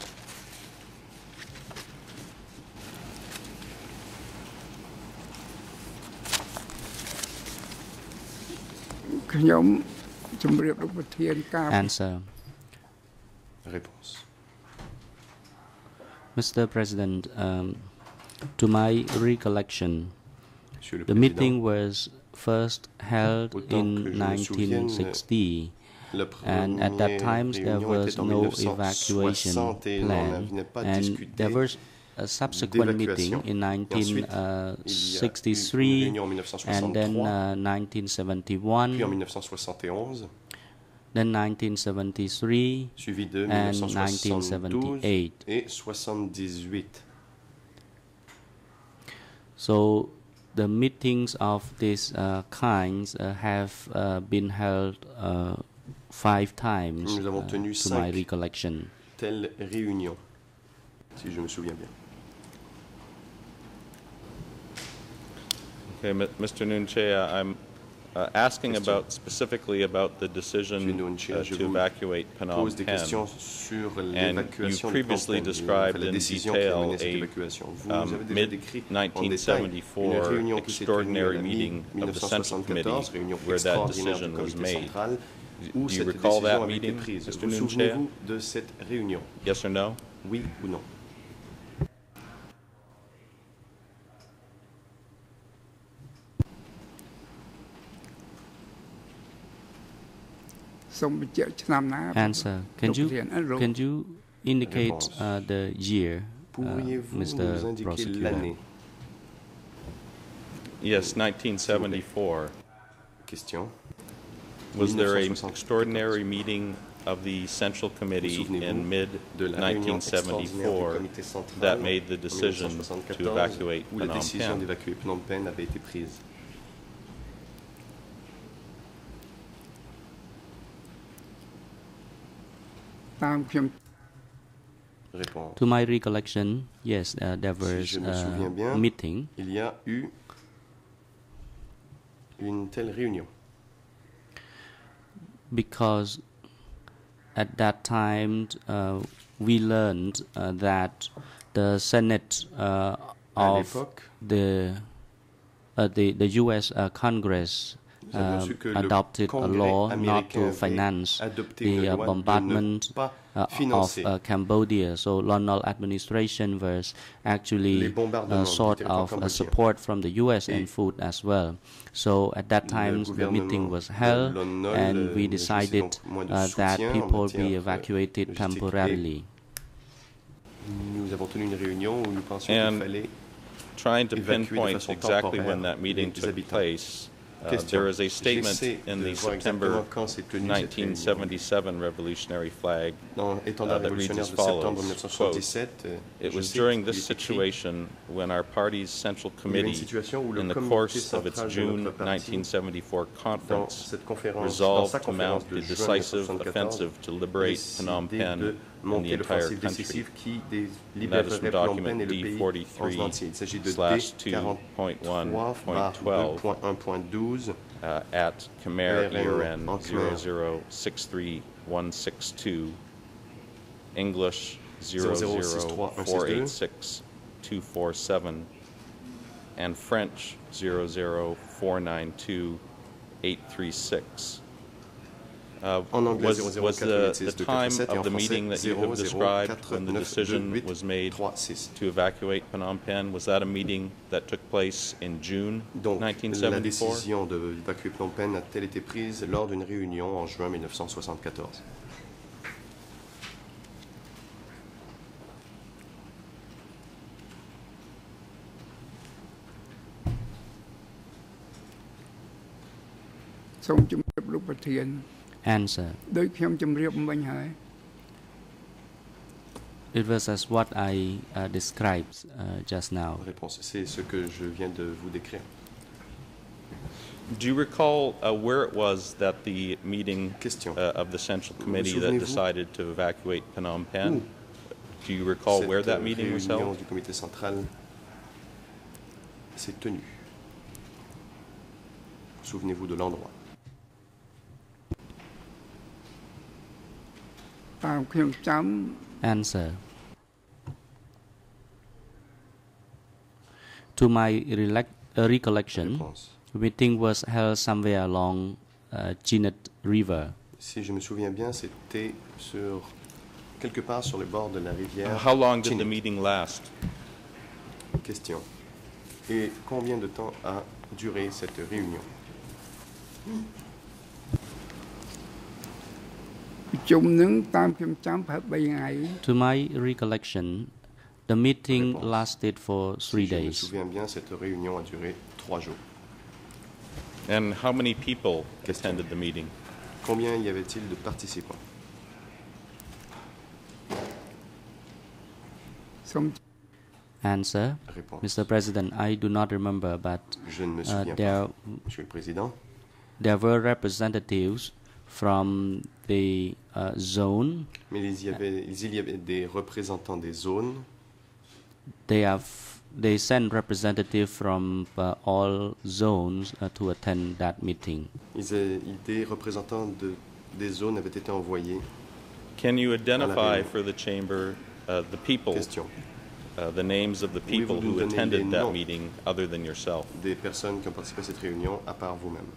F: Answer.
E: Réponse.
F: Mister President, um, to my recollection,
E: Monsieur le
F: the
E: Président,
F: meeting was first held
E: Autant que
F: in
E: je me
F: nineteen
E: souvienne,
F: sixty,
E: la
F: and at that
E: première
F: time there
E: réunion
F: was
E: était en
F: no
E: mille neuf cent
F: evacuation
E: soixante et on
F: plan,
E: n'avait pas
F: and
E: discuté
F: there was a subsequent meeting
E: d'évacuation.
F: in
E: Et
F: nineteen
E: ensuite, il y a eu une
F: sixty-three
E: réunion en mille neuf cent
F: and then
E: soixante-trois,
F: uh, nineteen
E: puis en
F: seventy-one,
E: mille neuf cent soixante et onze,
F: then nineteen seventy-three,
E: suivi de
F: and
E: mille neuf cent
F: nineteen
E: soixante-douze
F: seventy-eight.
E: et soixante-dix-huit.
F: So the meetings of this uh, kinds uh, have uh, been held uh, five times,
E: Nous avons
F: uh,
E: tenu
F: to my
E: cinq
F: recollection.
E: Telle réunion, si je me souviens bien.
C: Okay, M- Mister Nunchea, I'm uh, asking
E: Question.
C: about specifically about the decision
E: Monsieur Nunchea,
C: uh,
E: je
C: to
E: vous
C: evacuate Phnom
E: Pose des
C: Penh.
E: questions sur
C: And you
E: l'évacuation de Phnom
C: previously
E: Penh,
C: described
E: la
C: in
E: décision qui a
C: detail
E: mené cette
C: a
E: évacuation. Vous
C: um,
E: avez déjà
C: mid
E: décrit en
C: nineteen
E: détail une
C: seventy-four
E: réunion qui s'est tenue à
C: extraordinary
E: la
C: meeting of the Central Committee
E: mi-mille neuf cent soixante-quatorze, réunion
C: where that
E: extraordinaire
C: decision
E: du
C: was
E: comité
C: made.
E: central,
C: Do
E: où
C: you
E: cette
C: recall
E: décision
C: that
E: avait été
C: meeting,
E: prise.
C: Mister
E: Vous
C: Nunchea?
E: souvenez-vous de cette réunion?
C: Yes or no?
E: Oui ou non?
F: Answer. Can you can you indicate
E: Réponse.
F: uh, the year, uh,
E: Pourriez-vous
F: Mister
E: nous indiquer
F: Prosecutor?
E: l'année?
C: Yes, nineteen seventy-four.
E: Question.
C: Was there an
E: mille neuf cent soixante-quatorze.
C: extraordinary meeting of the Central Committee
E: Souvenez-vous
C: in mid
E: de la réunion
C: nineteen
E: extraordinaire du
C: seventy-four
E: comité central
C: that made the
E: en
C: decision
E: mille neuf cent
C: to
E: soixante-quatorze,
C: evacuate
E: où la
C: Phnom
E: décision
C: Penh?
E: d'évacuer Phnom Penh avait été prise? Réponse.
F: To my recollection, yes, uh, there was
E: je me souviens
F: a
E: bien,
F: meeting.
E: Il y a eu une telle réunion.
F: Because at that time uh, we learned uh, that the Senate uh,
E: À
F: of
E: l'époque,
F: the uh, the the U S uh, Congress uh, adopted a law not to finance the uh, bombardment uh, of uh, Cambodia. So Lon Nol administration was actually uh, sort of uh, support from the U S and food as well. So at that time the meeting was held, and we decided uh, that people be evacuated temporarily.
E: Nous avons tenu une réunion où nous pensions qu'il fallait
C: trying to pinpoint exactly when that meeting took place. Uh, there is a statement in the September nineteen seventy-seven revolutionary flag uh, that reads as follows, quote, "It was during this situation when our party's Central Committee, in the course of its June nineteen seventy-four conference, resolved to mount the decisive offensive to liberate Phnom Penh and the entire country." And that is from document D forty-three slash two point one point twelve uh, at Khmer E R N zero zero six three one six two, English zero zero four eight six two four seven, and French zero zero four nine two eight three six. Uh, was was the, the time of the meeting that you have described when the decision was made to evacuate Phnom Penh, was that a meeting that took place in June nineteen seventy-four?
E: La décision d'évacuer Phnom Penh a-t-elle été prise lors d'une réunion en juin mille neuf cent soixante-quatorze?
F: Answer. It was as what I uh, described uh, just now.
E: Réponse. C'est ce que je viens de vous décrire.
C: Do you recall uh, where it was that the meeting uh, of the Central Committee that decided to evacuate Phnom Penh? Do you recall where that meeting was held?
E: Cette réunion du comité central s'est tenue. Souvenez-vous de l'endroit.
F: Answer. To my uh, recollection, the meeting was held somewhere along uh, Chinook River.
E: Si je me souviens bien, c'était sur quelque part sur les bords de la rivière.
C: How long did the meeting last?
E: Question. Et combien de temps a duré cette réunion?
F: To my recollection, the meeting
E: Réponse.
F: lasted for three
E: si je me
F: days.
E: souviens bien, cette réunion a duré trois jours.
C: And how many people
E: Question.
C: attended the meeting?
E: Combien y avait-il de participants?
F: Answer.
E: Réponse.
F: Mister President, I do not remember, but
E: Je ne me
F: uh,
E: souviens
F: there,
E: pas, Monsieur le Président.
F: there were representatives from the uh, zone.
E: Mais il y, avait, il y avait des représentants des zones.
F: They have they sent representatives from uh, all zones uh, to attend that meeting.
E: Ils a, des représentants de, des zones avaient été envoyés.
C: Can you identify for the chamber uh, the people,
E: Question.
C: uh, the names of the people who attended that meeting other than yourself?
E: Des personnes qui ont participé à cette réunion à part vous-même.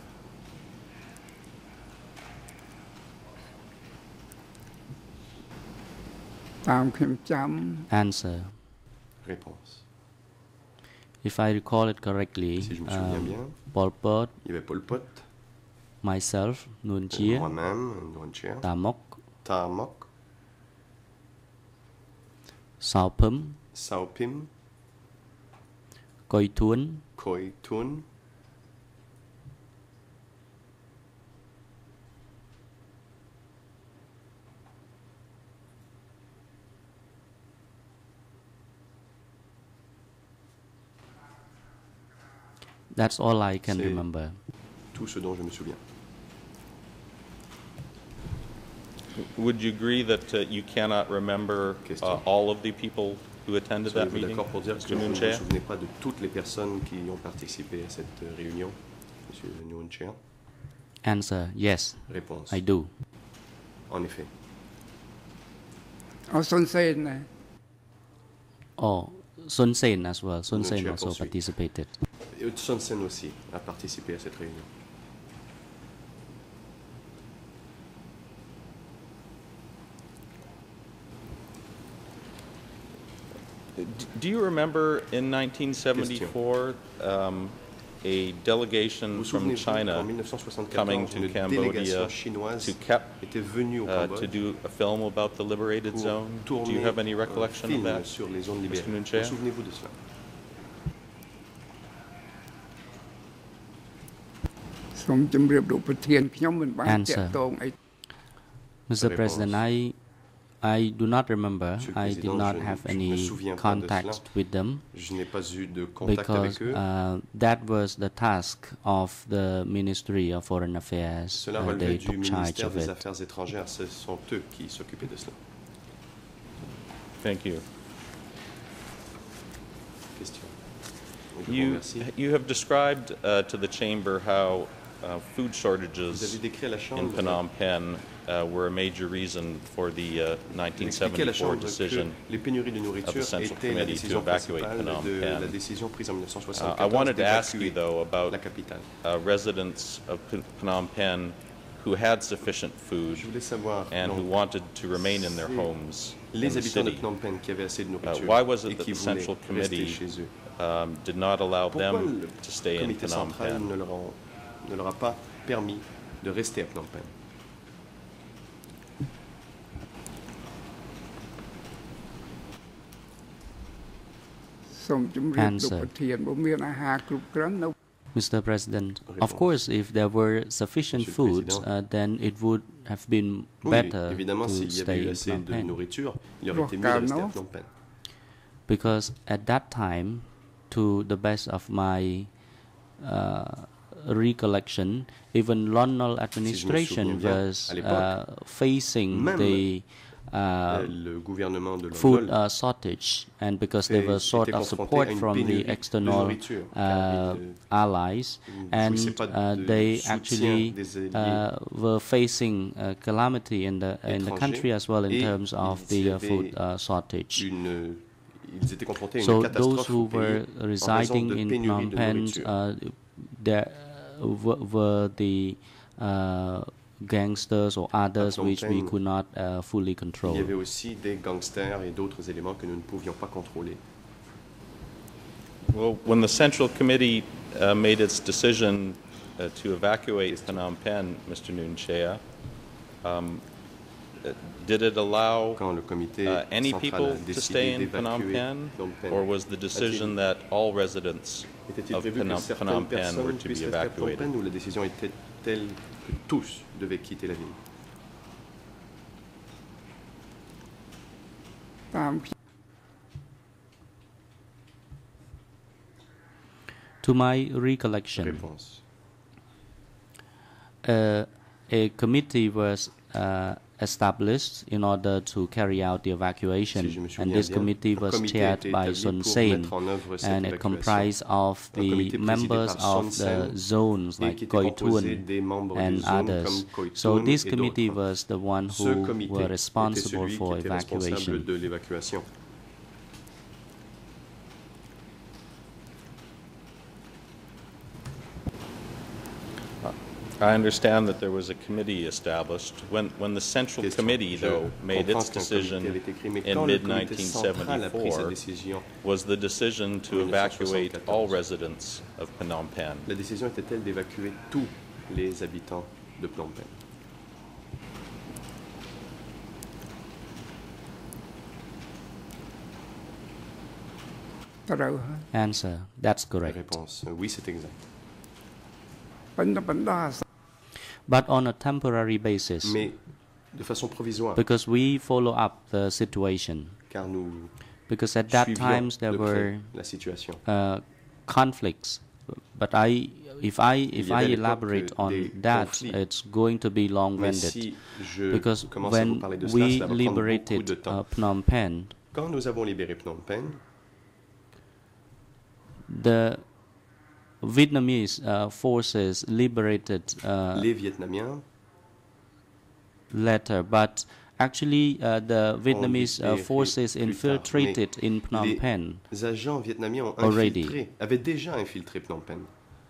F: Answer.
E: Réponse.
F: If I recall it correctly,
E: Si je me souviens
F: um,
E: bien,
F: Pol Pot,
E: il y avait Pol Pot,
F: myself, Nuon Chea,
E: moi-même, Nuon Chea,
F: Ta Mok,
E: Ta Mok,
F: Sao Phum,
E: Sao Phim,
F: Koi Thuon,
E: Khoi Thuon,
F: That's all I can
E: C'est
F: remember.
E: tout ce dont je me souviens.
C: Would you agree that uh, you cannot remember uh, all of the people who attended that
E: Seriez-vous
C: meeting?
E: d'accord pour dire que
C: Mister
E: vous ne
C: Nuon
E: vous
C: Chea?
E: souvenez pas de toutes les personnes qui ont participé à cette réunion, Monsieur Nuon Chea?
F: Answer, yes,
E: Réponse.
F: I do.
E: En effet.
B: Oh, Son Sen.
F: Oh, Son Sen as well. Son
E: Nuon
F: Sen
E: Chea
F: also
E: poursuit.
F: participated.
E: Et Son Sen aussi a participé à cette réunion.
C: Do you remember in nineteen seventy-four um, a delegation from China coming to Cambodia to Kep uh, to do a film about the liberated zone? Do you have any recollection of that, Mister Nunchea?
F: Answer. Mister President, I I do not remember. I did not have any contact with them because uh, that was the task of the Ministry of Foreign Affairs. Uh, they took charge of it.
C: Thank you. You, you have described uh, to the Chamber how uh, food shortages in Phnom Penh uh, were a major reason for the uh, nineteen seventy-four decision of the Central Committee to evacuate Phnom Penh. Uh, I wanted to ask you, though, about uh, residents of Phnom Penh who had sufficient food and who wanted to remain in their homes in the city. Uh, why was it that the Central Committee um, did not allow them to stay in Phnom Penh?
E: Ne leur a pas permis de rester à Phnom Penh.
F: Answer. Mister President, of course, if there were sufficient food, uh, then it would have been better to stay in Phnom Penh. Because at that time, to the best of my uh, recollection, even Lon Nol administration was uh, facing the uh, food uh, shortage, and because there was sort of support from the external uh, allies, and uh, they actually uh, were facing a calamity in the in the country as well in terms of the uh, food uh, shortage. So those who were residing in Phnom Penh, uh, there were the uh, gangsters or others which we could not uh, fully control.
E: Il y avait aussi des gangsters et d'autres éléments que nous ne pouvions pas contrôler.
C: Well, when the Central Committee uh, made its decision uh, to evacuate Phnom Penh, Mister Nunchea, um, did it allow uh, any people to stay in Phnom Penh, or was the decision that all residents of Phnom, Phnom Penh were to be evacuated?
E: Ou la décision était telle que tous devaient quitter la ville?
F: To my recollection, uh, a committee was uh, established in order to carry out the evacuation, and this committee was chaired by Son Sen, and it comprised of the members of the zones like Koi Thun and others. So this committee was the one who were responsible for evacuation.
C: I understand that there was a committee established. When, when the Central Committee, though, made its decision in mid nineteen seventy-four, was the decision to evacuate all residents of Phnom Penh?
E: La décision était-elle d'évacuer tous les habitants de Phnom Penh?
F: Answer. That's correct.
E: Réponse. Oui, c'est exact.
F: But on a temporary basis,
E: Mais de façon provisoire,
F: because we follow up the situation.
E: Car nous
F: because at that times there were uh, conflicts. But I, if I, if I elaborate on that, conflits. It's going to be long-winded. Si because when we cela, liberated uh, Phnom Penh,
E: quand nous avons libéré Phnom Penh,
F: the Vietnamese uh, forces liberated uh,
E: les Vietnamiens
F: later, but actually uh, the Vietnamese uh, forces infiltrated tard, in Phnom Penh
E: les agents vietnamiens ont
F: already.
E: Infiltré, avaient déjà infiltré Phnom Penh.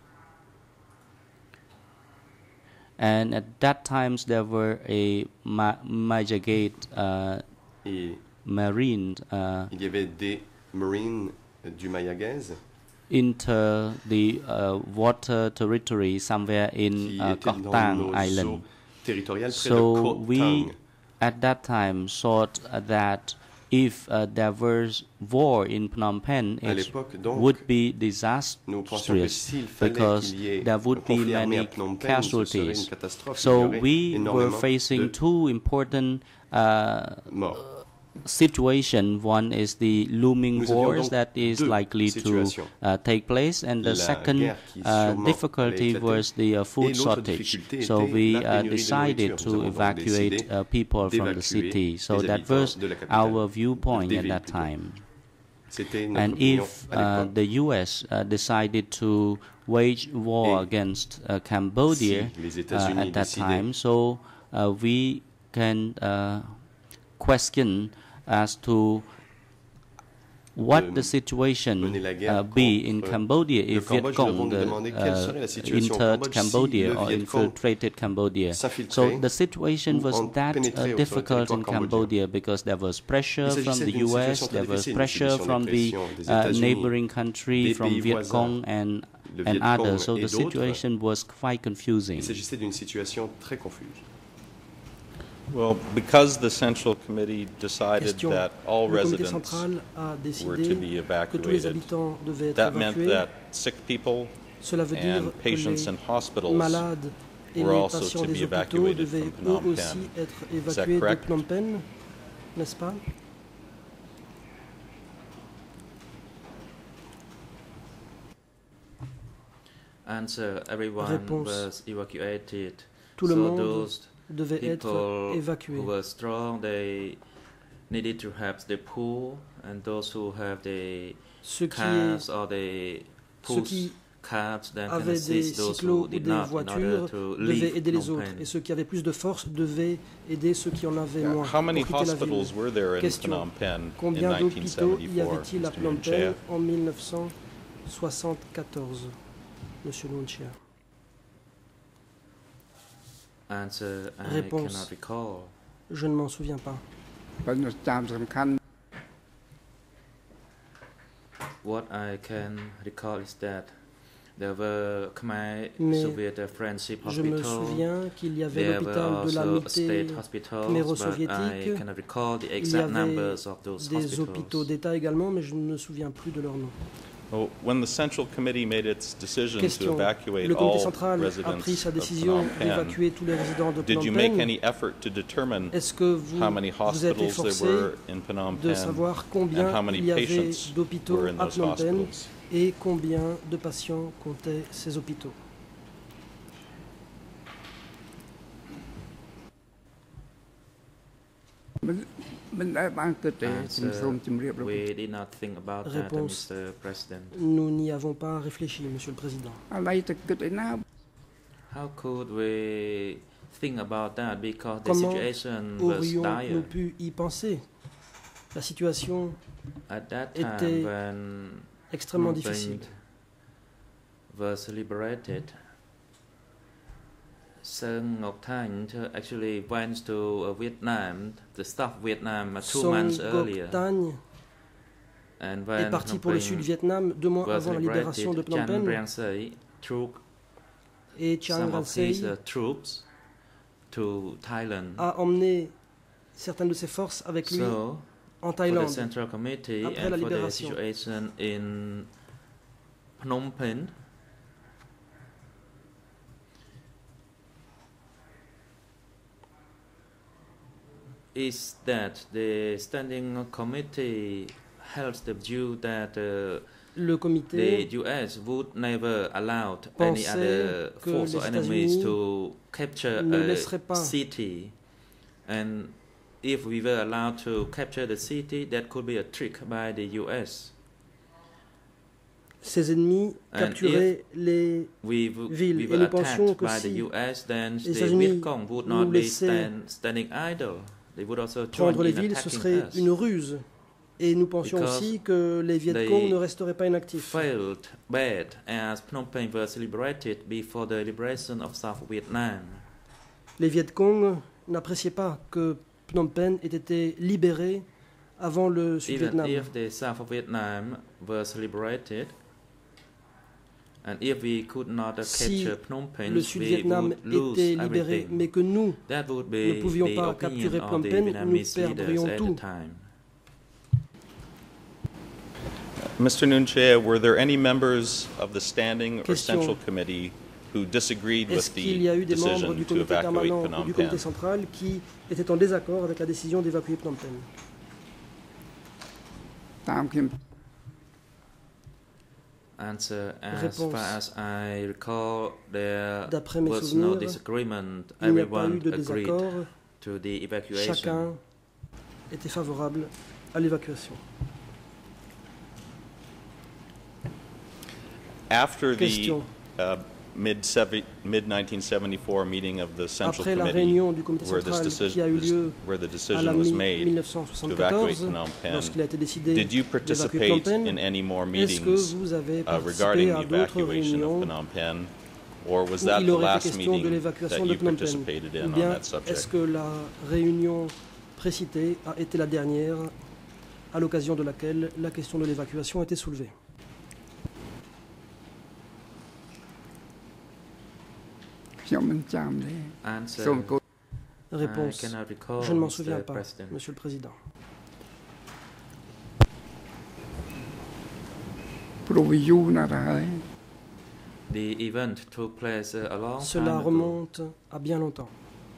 F: And at that times there were a ma Majagate uh,
E: Et
F: marine uh,
E: il y avait des marine du Mayagaise,
F: enter the uh, water territory somewhere in uh, Koh Tang Island. So we at that time thought uh, that if uh, there was war in Phnom Penh, it would be disastrous because there would be many casualties. So we were facing two important uh, situation. One is the looming wars that is likely to uh, take place, and the second uh, difficulty was the uh, food shortage. So we uh, decided to evacuate uh, people from the city. So that was our viewpoint at that time. And if uh, the U S uh, decided to wage war against uh, Cambodia uh, at that time, so uh, we can uh, question as to what the situation uh, be in Cambodia if Viet Cong uh, entered Cambodia or infiltrated Cambodia. So the situation was that uh, difficult in Cambodia because there was pressure from the U S, there was pressure from the uh, neighboring country, from Viet Cong and, and others. So the situation was quite confusing.
C: Well, because the Central Committee decided
B: Question.
C: that all
B: Le comité
C: residents
B: central a
C: were
B: décidé
C: to be
B: que tous les
C: evacuated,
B: habitants devaient être
C: that meant
B: évacués.
C: that sick people
B: Cela veut dire
C: and
B: que
C: patients
B: les
C: in hospitals
B: malades et
C: were
B: les
C: also
B: patients
C: to be
B: des hôpitaux
C: evacuated
B: devaient
C: from
B: eux
C: Phnom
B: aussi
C: Penh.
B: être
C: Is that
B: évacués de
C: correct?
B: Phnom Penh, n'est-ce pas?
A: Answer: everyone
B: Réponse.
A: was evacuated.
B: Tout le
A: so
B: monde
A: those
B: devait être
A: people
B: évacué.
A: who were strong, they needed to have the pool, and those who have the
B: Ceux qui,
A: cars or the
B: ceux
A: push
B: qui
A: carts then can
B: avaient des
A: assist those
B: cyclos
A: who
B: ou
A: did
B: des
A: not in
B: voitures
A: order to
B: devaient
A: leave
B: aider les
A: Phnom
B: autres.
A: Penh.
B: Et ceux qui avaient plus de force devaient aider ceux qui en avaient moins
C: How many
B: pour quitter la ville.
C: hospitals were there in
B: Question.
C: Phnom Penh in
B: Combien d'hôpitaux y
C: nineteen seventy-four,
B: avait-il à
C: Mister
B: Phnom Penh
C: Nunchea?
B: en mille neuf cent soixante-quatorze, Monsieur Nunchea?
A: Answer: I
B: Réponse.
A: cannot recall.
B: Je ne m'en souviens pas.
D: ប៉ុន្តែតាមសំខាន់
A: What I can recall is that there were Khmer
B: Mais
A: Soviet Friendship
B: Je me
A: Hospital.
B: souviens qu'il y avait
A: There were
B: l'hôpital de
A: also
B: l'amitié
A: state hospitals, but I
B: khméro-soviétique.
A: cannot recall the
B: Il y
A: exact
B: avait
A: numbers of those
B: des
A: hospitals.
B: hôpitaux d'État également, mais je ne me souviens plus de leur nom.
C: Well, when the Central Committee made its decision to
B: Question.
C: evacuate
B: Le comité
C: all
B: central a
C: residents
B: pris sa
C: of
B: décision
C: Phnom Penh,
B: d'évacuer tous les résidents de
C: did
B: Phnom
C: you make
B: Penh.
C: any effort to determine
B: Est-ce que vous
C: how many
B: vous êtes
C: hospitals there
B: efforcé
C: were in Phnom
B: de
C: Penh
B: savoir
C: and
B: combien
C: how many
B: il y avait
C: patients
B: d'hôpitaux
C: were in
B: à
C: those
B: Phnom Penh
C: hospitals?
B: et combien de patients comptaient ces hôpitaux?
D: មិនដែលបានគិតទេខ្ញុំសូម
A: Answer:
D: ជម្រាបលោក
A: we did not think about that,
B: Réponse.
A: Mister President.
B: Nous n'y avons pas réfléchi, Monsieur le Président.
D: អ្វីទៅគិតឯណា
A: How could we think about that? Because the
B: Comment
A: situation was
B: aurions-nous
A: dire.
B: pu y penser? La situation
A: At that
B: était
A: time, when
B: extrêmement
A: Phnom Penh
B: difficile.
A: was liberated, Sơn Ngọc Thanh actually went to uh, Vietnam, the stop Vietnam uh, two
B: Son
A: months
B: Ngoc
A: earlier.
B: Thanh
A: And
B: est
A: when
B: parti
A: Phnom
B: pour le
A: Penh
B: sud Vietnam deux mois
A: was
B: avant la libération de
A: liberated,
B: Phnom
A: Chan
B: Penh,
A: Briang Say took
B: et Chiang
A: some of
B: Rai-sey
A: his uh, troops to Thailand.
B: a emmené certaines de ses forces avec lui
A: So,
B: en
A: for the
B: Thaïlande.
A: Central Committee
B: Après
A: and
B: la
A: for the
B: libération.
A: situation in Phnom Penh, is that the Standing Committee held the view that uh,
B: Le
A: the
B: comité
A: U S would never allow any
B: pensait
A: other
B: que
A: force
B: les
A: or enemies
B: États-Unis
A: to capture
B: ne
A: a
B: laisseraient pas
A: city, and if we were allowed to capture the city, that could be a trick by the U S.
B: ses ennemis
A: And
B: capturaient les
A: We, w-
B: Ville.
A: we
B: Et
A: were
B: nous pensions
A: attacked
B: que
A: by the
B: si
A: U S, then
B: les
A: the
B: États-Unis
A: Viet Cong would not
B: nous
A: be
B: laissaient
A: stand, standing idle. They would also join
B: prendre les
A: in
B: villes, ce
A: attacking
B: serait
A: us.
B: une ruse. Et nous pensions
A: Because
B: aussi que les Viet
A: they
B: Cong ne resteraient pas inactifs.
A: Failed bad as Phnom Penh was liberated before the liberation of South Vietnam.
B: Les Viet Cong n'appréciaient pas que Phnom Penh ait été libéré avant le
A: Even
B: Sud-Vietnam.
A: if the South of Vietnam was liberated, and if we could not
B: Si
A: capture Phnom Penh,
B: le
A: we
B: Sud-Vietnam
A: would lose
B: était libéré,
A: everything.
B: mais que nous
A: That would
B: ne
A: be
B: pouvions
A: the
B: pas
A: opinion
B: capturer
A: of
B: Phnom
A: the
B: Penh, nous
A: Vietnamese leaders
B: perdrions
A: at
B: tout.
A: the time.
C: Mister Nunchea, were there any members of the Standing or
B: Question.
C: Central Committee who disagreed
B: Est-ce
C: with
B: qu'il y a eu
C: the
B: des membres
C: decision
B: du
C: to
B: comité
C: evacuate
B: permanent ou
C: Phnom
B: du comité
C: Penh?
B: central qui étaient en désaccord avec la décision d'évacuer Phnom Penh?
D: តាមខ្ញុំ
A: Answer: As
B: Réponse.
A: far as I recall, there
B: D'après mes
A: was no
B: souvenirs,
A: disagreement.
B: Il n'y a pas eu
A: Everyone
B: de
A: agreed
B: désaccord,
A: to the evacuation.
B: chacun était favorable à l'évacuation.
C: After the
B: Question.
C: uh, mid nineteen seventy-four meeting of the Central
B: Après la
C: Committee,
B: réunion du comité
C: where, this
B: central qui
C: decision,
B: a eu lieu
C: where the
B: à la
C: decision was made
B: mille neuf
C: to
B: cent
C: evacuate
B: soixante-quatorze,
C: Phnom Penh,
B: lorsqu'il a été décidé
C: did you
B: d'évacuer Phnom
C: participate
B: Penh,
C: in any more
B: est-ce que
C: meetings
B: vous avez
C: uh,
B: participé
C: regarding
B: à
C: the
B: d'autres
C: evacuation
B: réunions
C: of Phnom Penh, or was
B: où
C: that
B: il
C: the
B: aurait été
C: last
B: question de
C: meeting
B: l'évacuation
C: that
B: de
C: you
B: Phnom Penh?
C: participated
B: Ou
C: in on
B: bien
C: that
B: est-ce
C: subject?
B: que la réunion précitée a été la dernière à l'occasion de laquelle la question de l'évacuation a été soulevée?
A: Answer:
B: Réponse:
A: I cannot recall,
B: Je ne m'en
A: Mister
B: souviens pas,
A: President.
B: Monsieur le Président.
D: ព្រោះវាយូរណាស់ទៅហើយ
A: The event took place uh, a long
B: Cela
A: time ago.
B: remonte à bien longtemps.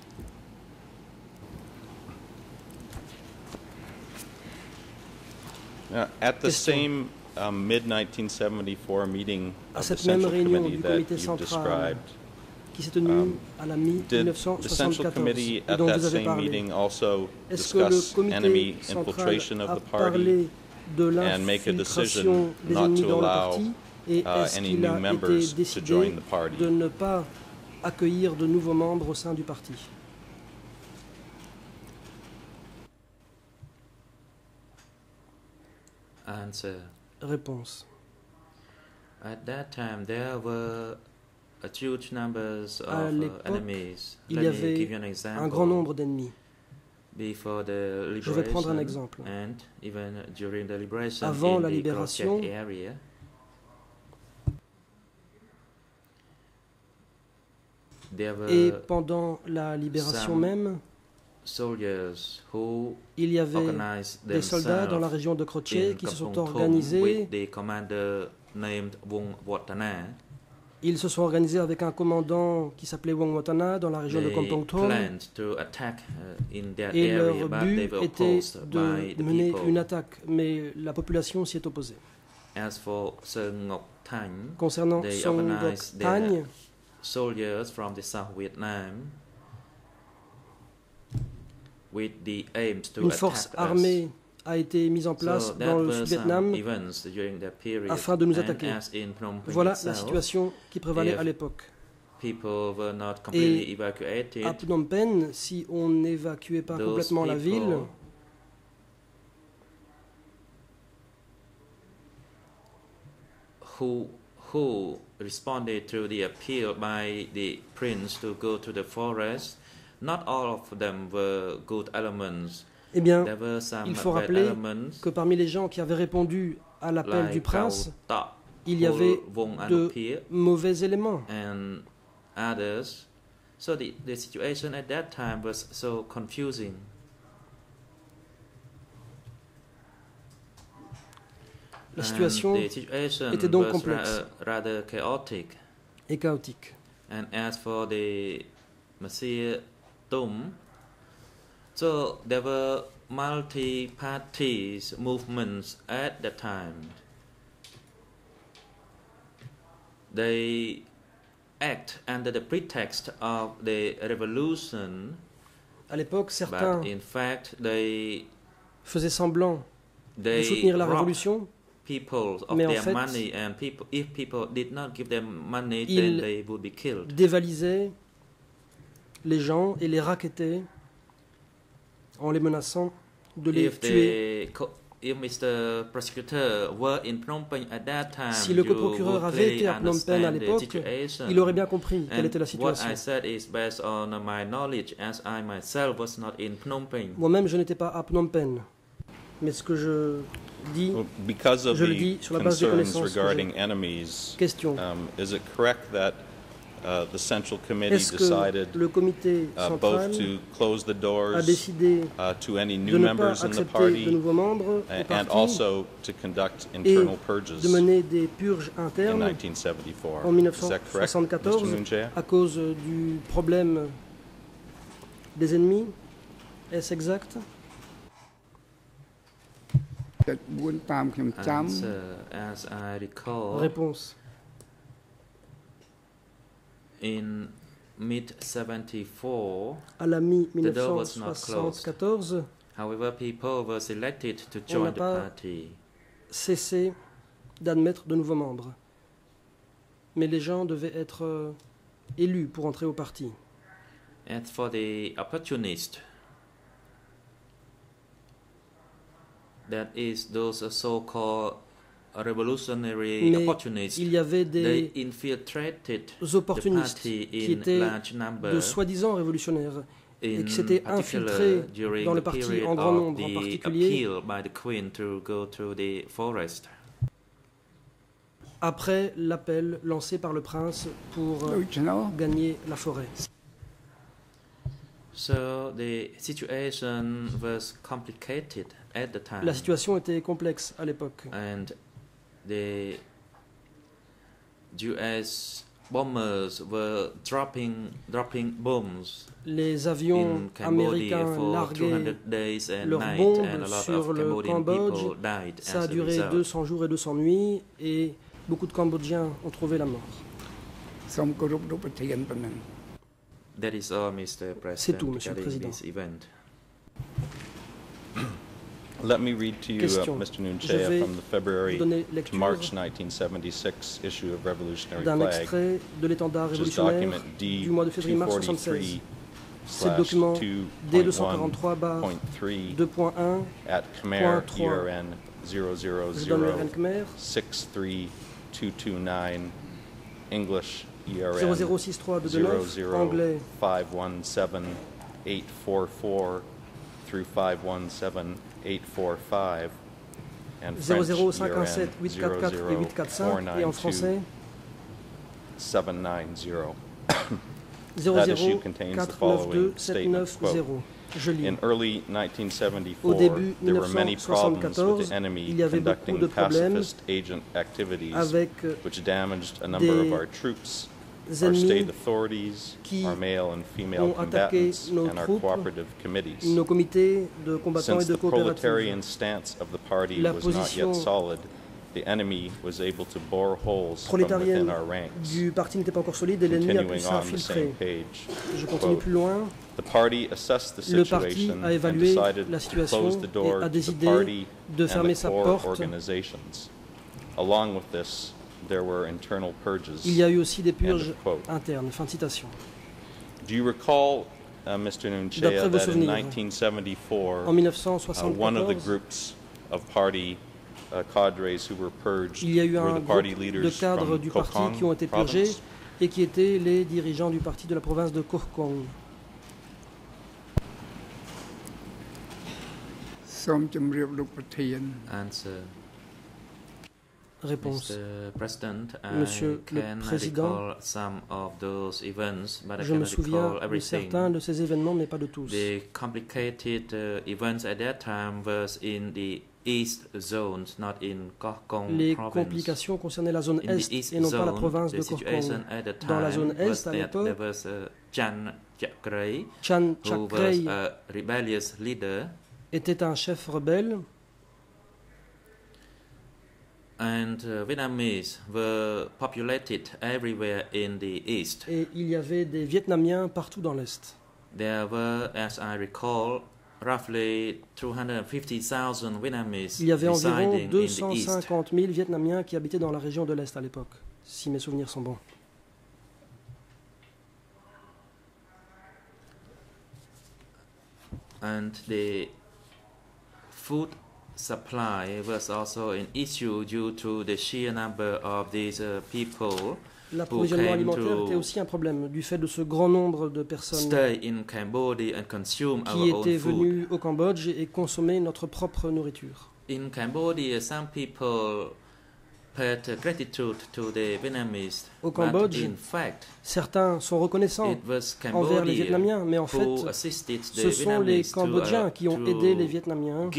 C: Uh, at the
B: Question.
C: same um, mid nineteen seventy-four meeting
B: À
C: of the
B: cette même
C: Central
B: réunion
C: Committee
B: du
C: that
B: comité
C: you've
B: central
C: described,
B: qui s'est tenue
C: Um,
B: à la
C: did the Central
B: mi-mille neuf cent soixante-quatorze
C: Committee
B: et
C: at
B: dont
C: that
B: vous avez
C: same
B: parlé,
C: meeting also
B: est-ce que le
C: discuss enemy
B: comité central
C: infiltration of
B: a
C: the party
B: parlé de
C: and make a
B: l'infiltration
C: decision
B: des
C: not
B: ennemis
C: to
B: dans le
C: allow
B: parti et
C: uh,
B: est-ce
C: any
B: qu'il
C: new
B: a été
C: members to
B: décidé
C: join the party?
B: de ne pas accueillir de nouveaux membres au sein du parti?
A: Answer:
B: Réponse:
A: At that time, there were a huge numbers
B: À
A: of uh,
B: l'époque,
A: enemies.
B: il
A: Let
B: y
A: me
B: avait
A: give you an example.
B: un grand nombre d'ennemis.
A: Before the
B: Je vais prendre un
A: liberation
B: exemple.
A: and even during the liberation
B: Avant
A: in
B: la
A: the
B: libération,
A: Kolchak area, there
B: Et
A: were
B: pendant la libération
A: some
B: même,
A: soldiers who
B: il y avait
A: organized
B: des soldats dans la
A: themselves
B: région de Croce
A: in
B: qui se sont
A: Kampong Thom
B: organisés.
A: with the commander named Wong Watana.
B: Ils se sont organisés avec un commandant qui s'appelait Wong Watana dans la région de
A: They
B: Kampong Thom.
A: planned to attack uh, in that
B: Et
A: area,
B: leur
A: but they
B: but
A: were
B: était
A: opposed by
B: de
A: the
B: mener
A: people.
B: une attaque, mais la population s'y est opposée.
A: As for Seung Ngok Thang,
B: Concernant
A: they
B: Song Gok
A: organized
B: Tang,
A: their soldiers from the South Vietnam with the aims to
B: une
A: attack
B: force
A: us.
B: armée a été mise en place
A: So that
B: dans le
A: were some
B: Sud-Vietnam
A: events during that period.
B: afin de nous
A: And
B: attaquer.
A: as in Phnom Penh
B: Voilà la
A: itself,
B: situation qui prévalait
A: if
B: à l'époque.
A: people were not completely
B: Et
A: evacuated,
B: à Phnom Penh, si on n'évacuait pas
A: those
B: complètement la ville,
A: people who who responded to the appeal by the prince to go to the forest, not all of them were good elements.
B: eh bien,
A: There were some
B: il faut
A: bad
B: rappeler
A: elements,
B: que parmi les gens qui avaient répondu à l'appel
A: like
B: du prince,
A: Cao Ta,
B: il y avait
A: Vong
B: de
A: Anupir,
B: mauvais éléments.
A: and others. So the, the situation at that time was so confusing.
B: La
A: And
B: situation
A: the situation
B: était donc
A: was
B: complexe.
A: ra- rather chaotic.
B: et chaotique.
A: And as for the Monsieur Tum, so there were multi-party movements at that time. They act under the pretext of the revolution,
B: À l'époque, certains
A: but in fact they
B: faisaient semblant de
A: they
B: soutenir la
A: robbed
B: révolution,
A: people of
B: Mais en
A: their
B: fait,
A: money, and people if people did not give them money,
B: ils
A: then they would be killed.
B: dévalisaient les gens et les rackettaient en les menaçant de les
A: If
B: tuer.
A: the co- if Mister Prosecutor were in Phnom Penh at that time,
B: Si le
A: you
B: coprocureur
A: would
B: avait
A: clearly
B: été à Phnom Penh à
A: understand the
B: l'époque,
A: situation.
B: il aurait bien compris quelle
A: And
B: était la
A: what
B: situation.
A: I said is based on my knowledge, as I myself was not in Phnom Penh.
B: Moi-même, je n'étais pas à Phnom Penh. Mais ce que je dis,
C: Well, because of
B: je le
C: the
B: dis sur la base des
C: concerns
B: connaissances que
C: regarding
B: j'ai.
C: enemies,
B: Question.
C: um, is it correct that uh, the Central Committee
B: Est-ce que
C: decided
B: le comité
C: uh,
B: central
C: both to close the
B: a
C: doors
B: décidé
C: uh, to any
B: de
C: new
B: ne pas
C: members in the
B: accepter
C: party
B: de nouveaux membres au
C: and
B: parti
C: also to conduct
B: et
C: internal purges
B: de mener des purges
C: in
B: internes
C: nineteen seventy-four?
B: en
C: Is that correct, Mister
B: mille neuf cent soixante-quatorze
C: Nunchea?
B: à cause du problème des ennemis? Est-ce exact?
D: ចិត្ត bốn តាមខ្ញុំចាំ
A: Answer, as I recall,
B: Réponse.
A: in mid seventy-four,
B: À la mi
A: The door was not
B: mille neuf cent soixante-quatorze,
A: however, people were selected to
B: On
A: join
B: n'a
A: the
B: pas
A: party.
B: cessé d'admettre de nouveaux membres. Mais les gens devaient être euh, élus pour entrer au parti.
A: As for the opportunists, that is those so-called revolutionary
B: Mais
A: opportunists,
B: il y avait
A: they
B: des
A: infiltrated the
B: opportunistes
A: party
B: qui
A: in
B: étaient
A: large number,
B: de soi-disant révolutionnaires et
A: in
B: qui s'étaient
A: particular
B: infiltrés
A: during
B: dans le
A: the
B: parti
A: period
B: en grand
A: of
B: nombre, en
A: the
B: particulier
A: appeal by the Queen to go to the forest.
B: après l'appel lancé par le prince pour
D: ដូ
B: euh,
D: ច្នោះ
B: gagner la forêt.
A: So the situation was complicated at the time,
B: La situation était complexe à l'époque.
A: and the U S bombers were dropping dropping bombs
B: Les avions
A: in Cambodia
B: américains
A: for two
B: larguaient
A: hundred days and
B: leurs
A: nights,
B: bombes
A: and a lot
B: sur
A: of
B: le
A: Cambodian
B: Cambodge.
A: people died
B: Ça a
A: as a
B: duré
A: result.
B: deux cents jours et deux cents nuits et beaucoup de Cambodgiens ont trouvé la mort.
D: សូមគោរពលោកប្រធានប៉ុណ្ណឹង
A: That is all, Mister President,
B: C'est tout, Monsieur le
A: regarding
B: Président.
A: this event.
C: Let me read to you, uh,
B: Question.
C: Mister
B: Je
C: Nunchea,
B: vais
C: from the February
B: donner
C: to
B: lecture
C: March nineteen seventy-six issue of Revolutionary
B: d'un
C: Flag,
B: extrait de l'étendard
C: which is
B: révolutionnaire
C: document D
B: du mois de février-mars
C: two
B: soixante-seize.
C: forty-three
B: C'est le
C: slash
B: document D deux cent quarante-trois barre
C: point three
B: deux point un.
C: at Khmer
B: point trois.
C: E R N zero zero
B: Je donne le
C: zero
B: R N Khmer.
C: six three two two nine English E R
B: zéro
C: N
B: zéro six trois deux deux
C: zero
B: neuf,
C: zero
B: anglais
C: five one seven eight four four through five one seven eight four five and
B: zéro
C: French
B: zéro
C: E
B: cinq
C: R
B: un sept
C: N
B: huit
C: zero
B: quatre quatre et
C: zero
B: huit quatre
C: four
B: cinq et
C: nine
B: en français
C: two seven nine zero.
B: zéro
C: That
B: zéro
C: issue contains the
B: quatre neuf
C: following
B: deux sept
C: statement,
B: neuf
C: quote,
B: zéro. Je lis.
C: In early nineteen
B: Au
C: seventy-four,
B: début
C: there were many problems with
B: soixante-quatorze,
C: the enemy
B: il y avait beaucoup
C: conducting
B: de problèmes
C: pacifist agent activities
B: avec euh,
C: which damaged a number of
B: des
C: our troops, our
B: ennemis
C: state authorities,
B: qui
C: our male and female
B: ont attaqué
C: combatants,
B: nos
C: and our
B: troupes,
C: cooperative committees.
B: nos comités de combattants
C: Since
B: et de
C: the
B: coopératives.
C: proletarian stance of the party
B: La
C: was not
B: position
C: yet solid, the enemy was able to bore holes from
B: prolétarienne
C: within our ranks.
B: du parti n'était pas encore solide et l'ennemi a pu
C: Continuing on the same
B: s'infiltrer.
C: page,
B: Je continue
C: quote,
B: plus loin.
C: the party assessed the
B: Le parti
C: situation
B: a
C: and
B: évalué
C: decided
B: la
C: to
B: situation
C: close the door
B: et a
C: to the
B: décidé
C: party
B: de
C: and
B: fermer
C: the
B: sa
C: core
B: porte.
C: organizations. Along with this, there were internal purges.
B: Il y a eu aussi des
C: End
B: purges
C: of quote.
B: internes. Fin de citation.
C: Do you recall, uh, Mister Nunchea,
B: D'après vos
C: that in
B: souvenirs,
C: nineteen seventy-four,
B: En mille neuf cent
C: uh, one of the
B: soixante-quatorze,
C: groups of party uh, cadres who were purged
B: il y a eu
C: were
B: un
C: the party
B: groupe
C: leaders
B: de cadres
C: from
B: du parti
C: Kokang
B: qui ont été purgés
C: province.
B: et qui étaient les dirigeants du parti de la province de Korkong.
D: សូមជម្រាបលោកប្រធាន
A: Answer,
B: Réponse.
A: Mister President,
B: Monsieur
A: I
B: le
A: can
B: Président,
A: recall some of those events, but I
B: Je me
A: cannot
B: souviens
A: recall
B: de
A: everything.
B: certains de ces événements, mais pas de tous.
A: The complicated uh, events at that time was in the east zones, not in Kokong
B: Les
A: province.
B: complications concernaient la zone
A: In the
B: Est
A: east
B: et non pas la
A: zone,
B: province
A: the
B: de
A: situation
B: Korkong.
A: at the
B: Dans la zone
A: time was
B: Est, à
A: that
B: l'époque,
A: there was uh, Chan Chakrey,
B: Chan
A: who was
B: Chakrey
A: a rebellious leader,
B: était un chef rebelle
A: and uh, Vietnamese were populated everywhere in the east.
B: et il y avait des Vietnamiens partout dans l'Est.
A: There were, as I recall, roughly two hundred fifty thousand Vietnamese
B: Il y avait environ
A: residing in
B: deux
A: the
B: cent
A: east.
B: cinquante mille Vietnamiens qui habitaient dans la région de l'Est à l'époque, si mes souvenirs sont bons.
A: And the food supply was also an issue due to the sheer number of these uh, people
B: L'approvisionnement alimentaire était aussi un problème du fait de ce grand nombre de personnes qui étaient venues au Cambodge et consommaient notre propre nourriture.
A: In Cambodia, some people paid gratitude to the Vietnamese.
B: Au Cambodge,
A: in fact,
B: certains sont reconnaissants envers les Vietnamiens, mais en fait, ce sont les Cambodgiens qui ont aidé les Vietnamiens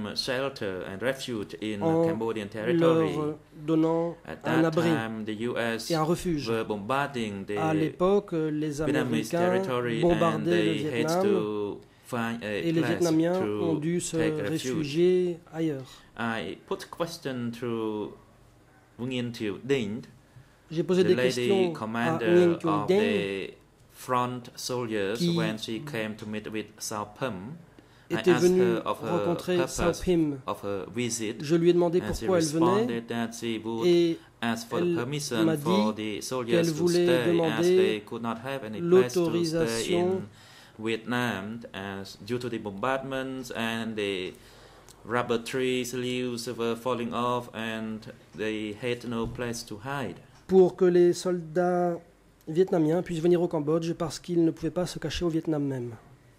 B: en leur donnant un abri et un refuge. À l'époque, les Américains bombardaient le Vietnam et les Vietnamiens ont dû se réfugier ailleurs.
A: I put question to Nguyen Thieu Dinh,
B: J'ai posé
A: the
B: des
A: lady
B: questions à
A: commander
B: Nguyen Thieu
A: of
B: Dinh,
A: the front soldiers
B: qui
A: when she came to meet with Sao Phim. I
B: était
A: asked
B: venue
A: her of her
B: rencontrer Sao
A: purpose
B: Phim.
A: of her visit,
B: Je lui ai demandé
A: and she
B: pourquoi elle venait
A: responded that she would
B: et
A: ask for
B: elle
A: permission
B: m'a
A: for
B: dit
A: the soldiers
B: qu'elle
A: to
B: voulait
A: stay, as
B: demander
A: they could not have any place to stay
B: l'autorisation
A: in Vietnam as due to the bombardments and the rubber trees leaves were falling off and they had no place to hide.
B: pour que les soldats vietnamiens puissent venir au Cambodge parce qu'ils ne pouvaient pas se cacher au Vietnam même.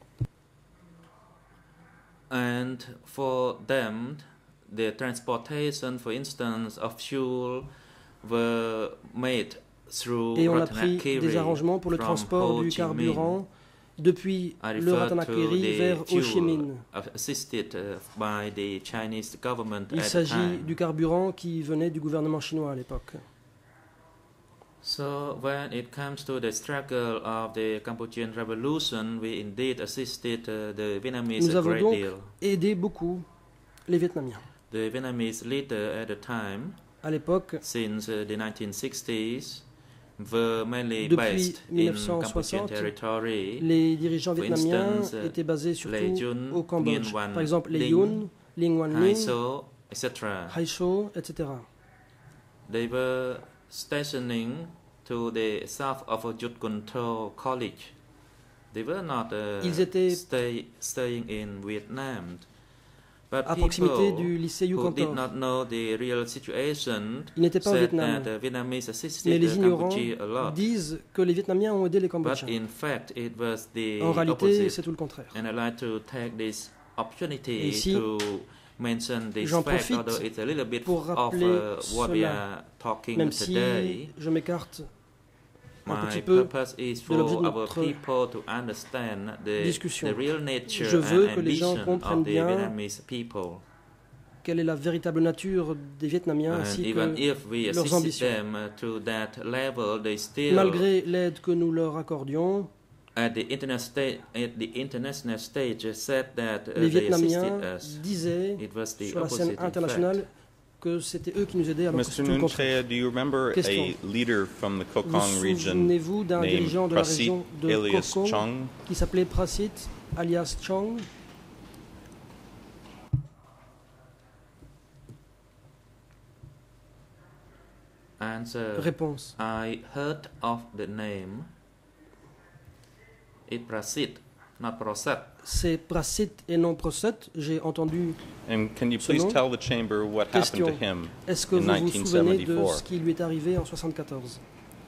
A: And for them, the transportation, for instance, of fuel were made through
B: Et on a pris
A: Ratanakiri
B: des arrangements pour le
A: from
B: transport
A: Ho
B: du
A: Chi Minh.
B: carburant depuis
A: I
B: le
A: refer
B: Ratanakiri
A: to the
B: vers Ho Chi Minh.
A: fuel assisted uh, by the Chinese government
B: Il
A: at the
B: s'agit
A: time.
B: du carburant qui venait du gouvernement chinois à l'époque.
A: So when it comes to the struggle of the Cambodian Revolution, we indeed assisted uh, the Vietnamese
B: Nous
A: a
B: avons
A: great
B: donc
A: deal.
B: aidé beaucoup les Vietnamiens.
A: The Vietnamese leader at the time,
B: À l'époque,
A: since uh, the nineteen sixties, were mainly
B: Depuis
A: based in
B: mille neuf cent
A: Cambodian
B: soixante,
A: territory.
B: les dirigeants
A: For
B: vietnamiens
A: instance, uh,
B: étaient basés surtout
A: Lê Yun,
B: au Cambodge.
A: Nguyen Van
B: Par exemple, les
A: Linh,
B: Yun, Linh Wan
A: Hai
B: Linh,
A: So, et cetera.
B: Hai Cho, et cetera.
A: They were stationing to the south of Jutkunto College. They were not uh,
B: Ils étaient
A: stay, staying in Vietnam. But
B: à proximité
A: people
B: du lycée
A: who did
B: Yukontor.
A: not know the real situation
B: Ils n'étaient pas au
A: said
B: Vietnam.
A: that the Vietnamese
B: Mais
A: assisted
B: les
A: the
B: ignorants
A: Cambodia a lot.
B: disent que les Vietnamiens ont aidé les
A: But
B: Cambodgiens.
A: in fact, it was the
B: En réalité,
A: opposite.
B: c'est tout le contraire.
A: And I'd like to take this
B: Et
A: opportunity
B: ici,
A: to mention this
B: j'en
A: fact,
B: profite
A: although it's a little bit
B: pour
A: of
B: rappeler
A: uh, what we
B: cela.
A: are talking
B: Même
A: today.
B: si je m'écarte un
A: My
B: petit peu
A: purpose is
B: de
A: for
B: l'objet de
A: our
B: notre
A: people to understand the,
B: discussion.
A: the real nature
B: Je veux
A: and
B: que les gens
A: ambition
B: comprennent
A: of the
B: bien
A: Vietnamese people.
B: quelle est la véritable nature des Vietnamiens
A: And
B: ainsi
A: even
B: que
A: if we
B: leurs
A: assist
B: ambitions.
A: them to that level, they still,
B: Malgré l'aide que nous leur accordions,
A: at the international stage, at the international stage, said that uh,
B: les
A: they
B: Vietnamiens
A: assisted us.
B: disaient
A: It was the
B: sur la scène
A: opposite, in
B: internationale
A: fact.
B: que c'était eux qui nous aidaient alors que
C: Mister
B: c'était tout le contraire.
C: Nunchea, do you remember
B: Question.
C: a leader from the
B: Vous
C: Kokong region
B: souvenez-vous d'un
C: named
B: dirigeant de la
C: Prasit
B: région de
C: alias
B: Kokong
C: Chung?
B: qui s'appelait Prasit, alias Chong?
A: Answer.
B: Réponse.
A: I heard of the name. It Prasit, not Prosat.
B: C'est Prasit et non Proset. J'ai entendu.
C: And can you
B: Ce
C: please
B: nom?
C: tell the chamber what happened to
B: Question.
C: him
B: Est-ce que
C: in
B: vous vous souvenez de
C: nineteen seventy-four?
B: ce qui lui est arrivé en soixante-quatorze?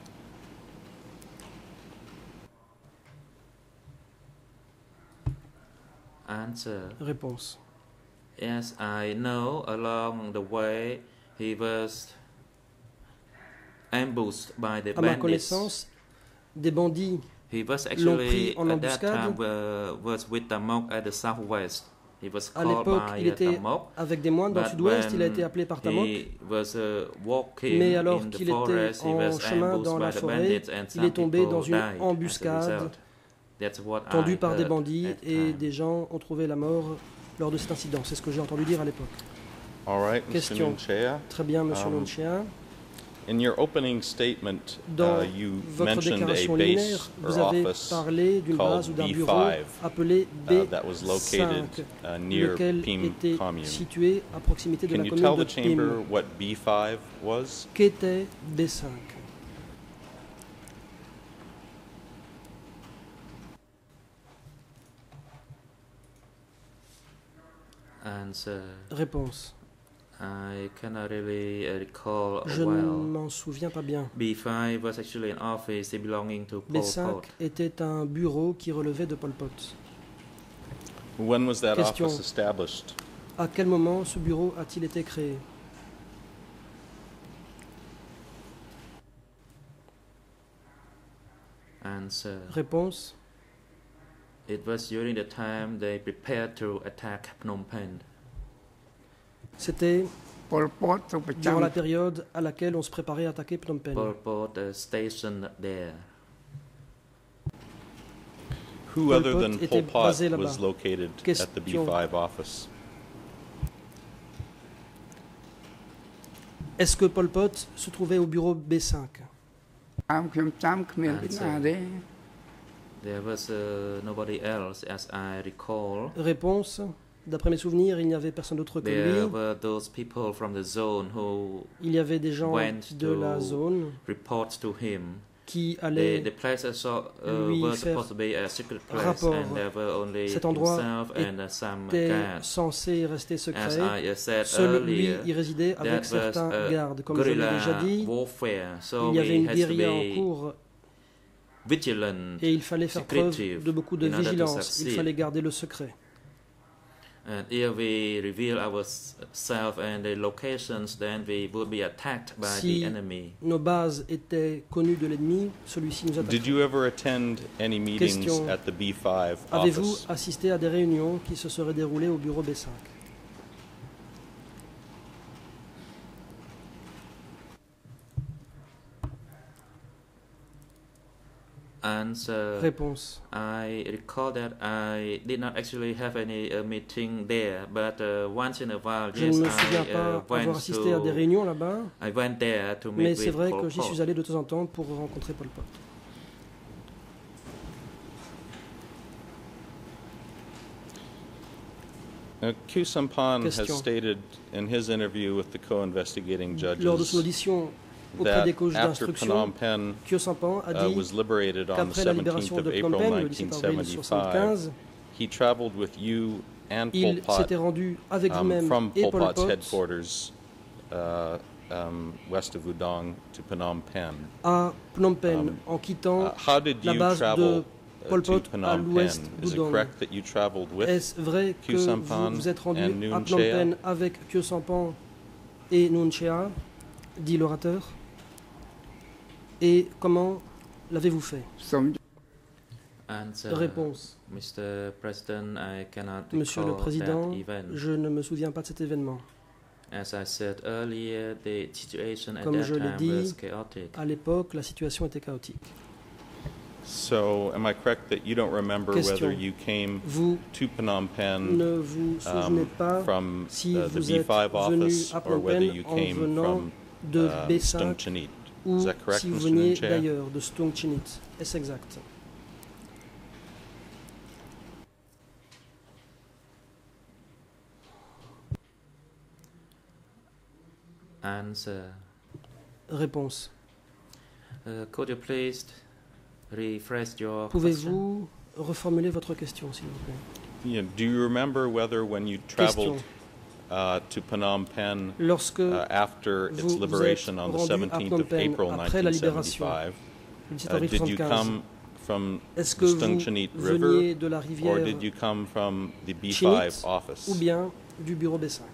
A: Answer.
B: Réponse.
A: Yes, I know along the way he was ambushed by the
B: À ma
A: bandits.
B: connaissance, des bandits
A: He was
B: l'ont
A: actually
B: pris en
A: at that
B: embuscade.
A: time uh, was with Tamok at the southwest. He was
B: À
A: called
B: l'époque,
A: by
B: il
A: uh,
B: était
A: Tamok.
B: avec des moines dans le
A: But
B: sud-ouest. Il a
A: when
B: été appelé par Tamok.
A: He was uh, walking
B: Mais alors
A: in the
B: qu'il était
A: forest, he
B: en
A: was
B: chemin
A: ambushed
B: dans
A: by
B: la
A: the
B: forêt,
A: bandits and
B: il
A: some
B: est tombé
A: people
B: dans une
A: died as a
B: embuscade
A: result. That's what
B: tendu
A: I
B: par des
A: heard
B: bandits
A: at the
B: et
A: time.
B: des gens ont trouvé la mort lors de cet incident. C'est ce que j'ai entendu dire à l'époque.
C: All right, Mister
B: Question.
C: Nunchea.
B: Très bien, Monsieur
C: Um,
B: Nunchea.
C: In your opening statement,
B: Dans
C: uh, you
B: votre
C: mentioned a
B: déclaration
C: base
B: liminaire,
C: or
B: vous avez
C: office
B: parlé d'une
C: called
B: base ou d'un
C: B
B: bureau
C: five,
B: appelé
C: uh,
B: B
C: that was located
B: cinq,
C: uh, near
B: lequel
C: Pim
B: était
C: Commune.
B: situé à proximité de
C: Can
B: la
C: you
B: commune
C: tell
B: de
C: the chamber
B: Pim.
C: what B five was?
B: Qu'était B cinq?
A: Answer.
B: Réponse.
A: I cannot really uh, recall
B: Je
A: well.
B: ne m'en souviens pas bien.
A: B five was actually an office belonging to Pol
B: B cinq
A: Pot.
B: était un bureau qui relevait de Pol Pot.
C: When was that
B: Question.
C: office established?
B: À quel moment ce bureau a-t-il été créé?
A: Answer.
B: Réponse.
A: It was during the time they prepared to attack Phnom Penh.
B: C'était
D: Pol Pot
B: durant la période à laquelle on se préparait à attaquer Phnom Penh.
A: Pol Pot uh, stationed there.
C: Who
B: Pol
C: other
B: Pot
C: than
B: était
C: Pol Pot
B: basé
C: was
B: là-bas.
C: located at the B
B: Question.
C: five office?
B: Est-ce que Pol Pot se trouvait au bureau B cinq?
A: There was uh, nobody else, as I recall.
B: Réponse. D'après mes souvenirs, il n'y avait personne d'autre que
A: There
B: lui.
A: were those people from the zone who
B: Il y avait des gens
A: went
B: de
A: to
B: la zone
A: report to him.
B: qui
A: The,
B: allaient
A: the place I saw uh,
B: lui
A: was
B: faire
A: supposed to be a secret place,
B: rapport.
A: and there were only
B: Cet endroit
A: himself and uh, some
B: était
A: guards.
B: censé rester
A: As
B: secret.
A: I uh, said
B: Seul lui
A: earlier,
B: y résidait avec
A: that was
B: certains
A: a
B: gardes. Comme je l'ai déjà
A: guerrilla
B: dit,
A: warfare, so
B: il y avait une
A: we had to
B: guérilla en
A: be
B: cours
A: vigilant,
B: et il fallait faire preuve
A: secretive
B: de beaucoup de
A: in order to
B: vigilance. Il
A: succeed.
B: fallait garder le secret.
A: And if we reveal ourselves and the locations, then we would be attacked by
B: Si
A: the enemy.
B: nos bases étaient connues de l'ennemi, celui-ci nous
C: Did
B: attaquait.
C: you ever attend any meetings
B: Question.
C: at the B five
B: Avez-vous
C: office?
B: assisté à des réunions qui se seraient déroulées au bureau B cinq?
A: Answer.
B: Réponse.
A: I recall that I did not actually have any uh, meeting there, but uh, once in a while,
B: Je
A: yes,
B: ne me souviens
A: I
B: pas
A: uh,
B: avoir
A: went
B: assisté à des
A: to.
B: réunions là-bas,
A: I went there to meet
B: mais c'est
A: with
B: vrai
A: Pol
B: que j'y
A: Pot.
B: suis allé de temps en temps pour rencontrer Pol Pot.
C: Uh, Khieu Samphan has
B: Question.
C: stated in his interview with the co-investigating
B: Lors de son
C: judges
B: audition auprès
C: that
B: des juges
C: after
B: d'instruction,
C: Phnom Penh
B: Khieu Samphan a
C: uh,
B: dit
C: was liberated on the
B: qu'après la
C: seventeenth
B: libération
C: of
B: de Phnom
C: April
B: Penh, le dix-sept avril
C: nineteen seventy-five,
B: soixante-quinze,
C: he traveled with you and Pol
B: il
C: Pot
B: s'était rendu avec
C: um,
B: lui-même
C: from
B: et
C: Pol
B: Pol
C: Pot's
B: Pot
C: headquarters uh, um, west of Udong to Phnom Penh.
B: à Phnom Penh
C: Um,
B: en quittant
C: Uh, how did
B: la
C: you
B: base
C: travel
B: de
C: uh,
B: Pol
C: to
B: Pot à
C: Phnom
B: l'ouest
C: Penh? Is it
B: d'Udong.
C: correct that you traveled with
B: Est-ce vrai que
C: Khieu
B: vous
C: Samphan
B: vous êtes rendu
C: and
B: à
C: Nuon
B: Phnom
C: Chea?
B: Penh avec Khieu Samphan et Nuon Chea, dit l'orateur? Et comment l'avez-vous fait?
A: Answer.
B: Réponse.
A: Mister President, I cannot
B: Monsieur le
A: recall
B: Président,
A: that event.
B: je ne me souviens pas de cet événement.
A: As I said earlier, the situation at
B: Comme
A: that
B: je l'ai
A: time
B: dit,
A: was chaotic.
B: À l'époque, la situation était chaotique.
C: So, am I correct that you don't remember
B: Question.
C: whether you came
B: Vous
C: to Phnom Penh
B: ne vous souvenez
C: um,
B: pas
C: from
B: si
C: uh, the
B: vous
C: B
B: êtes
C: five
B: venu
C: office
B: à
C: or
B: Phnom
C: whether
B: Penh
C: you
B: en
C: came
B: venant
C: from
B: de
C: uh,
B: B
C: Stung
B: cinq
C: Chinit?
B: ou
C: Is that correct,
B: si vous
C: Mister
B: veniez
C: Nuon Chea?
B: d'ailleurs de Stung Chinit. Est-ce exact?
A: Answer.
B: Réponse.
A: Uh, could you please rephrase your question?
B: Pouvez-vous reformuler votre question, s'il vous plaît?
C: Yeah, do you remember whether when you traveled uh, to Phnom Penh
B: Lorsque
C: uh, after its
B: vous
C: liberation
B: êtes
C: on the
B: rendu à
C: seventeenth
B: Phnom
C: of
B: Penh
C: April
B: après la libération,
C: nineteen seventy-five,
B: le dix-sept
C: uh,
B: avril
C: did you
B: soixante-quinze,
C: come from
B: est-ce
C: the
B: que
C: Stung
B: vous
C: Chinit
B: veniez
C: River
B: de la
C: or
B: rivière
C: did you come from the B
B: Chinit
C: five office?
B: ou bien du bureau B cinq?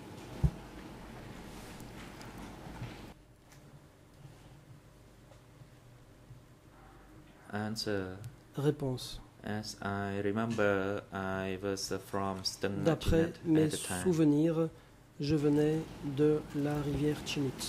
A: Answer.
B: Réponse.
A: As I remember, I was uh, from Stung
B: D'après
A: Chinit
B: mes
A: at the time.
B: souvenirs, je venais de la rivière Chinit.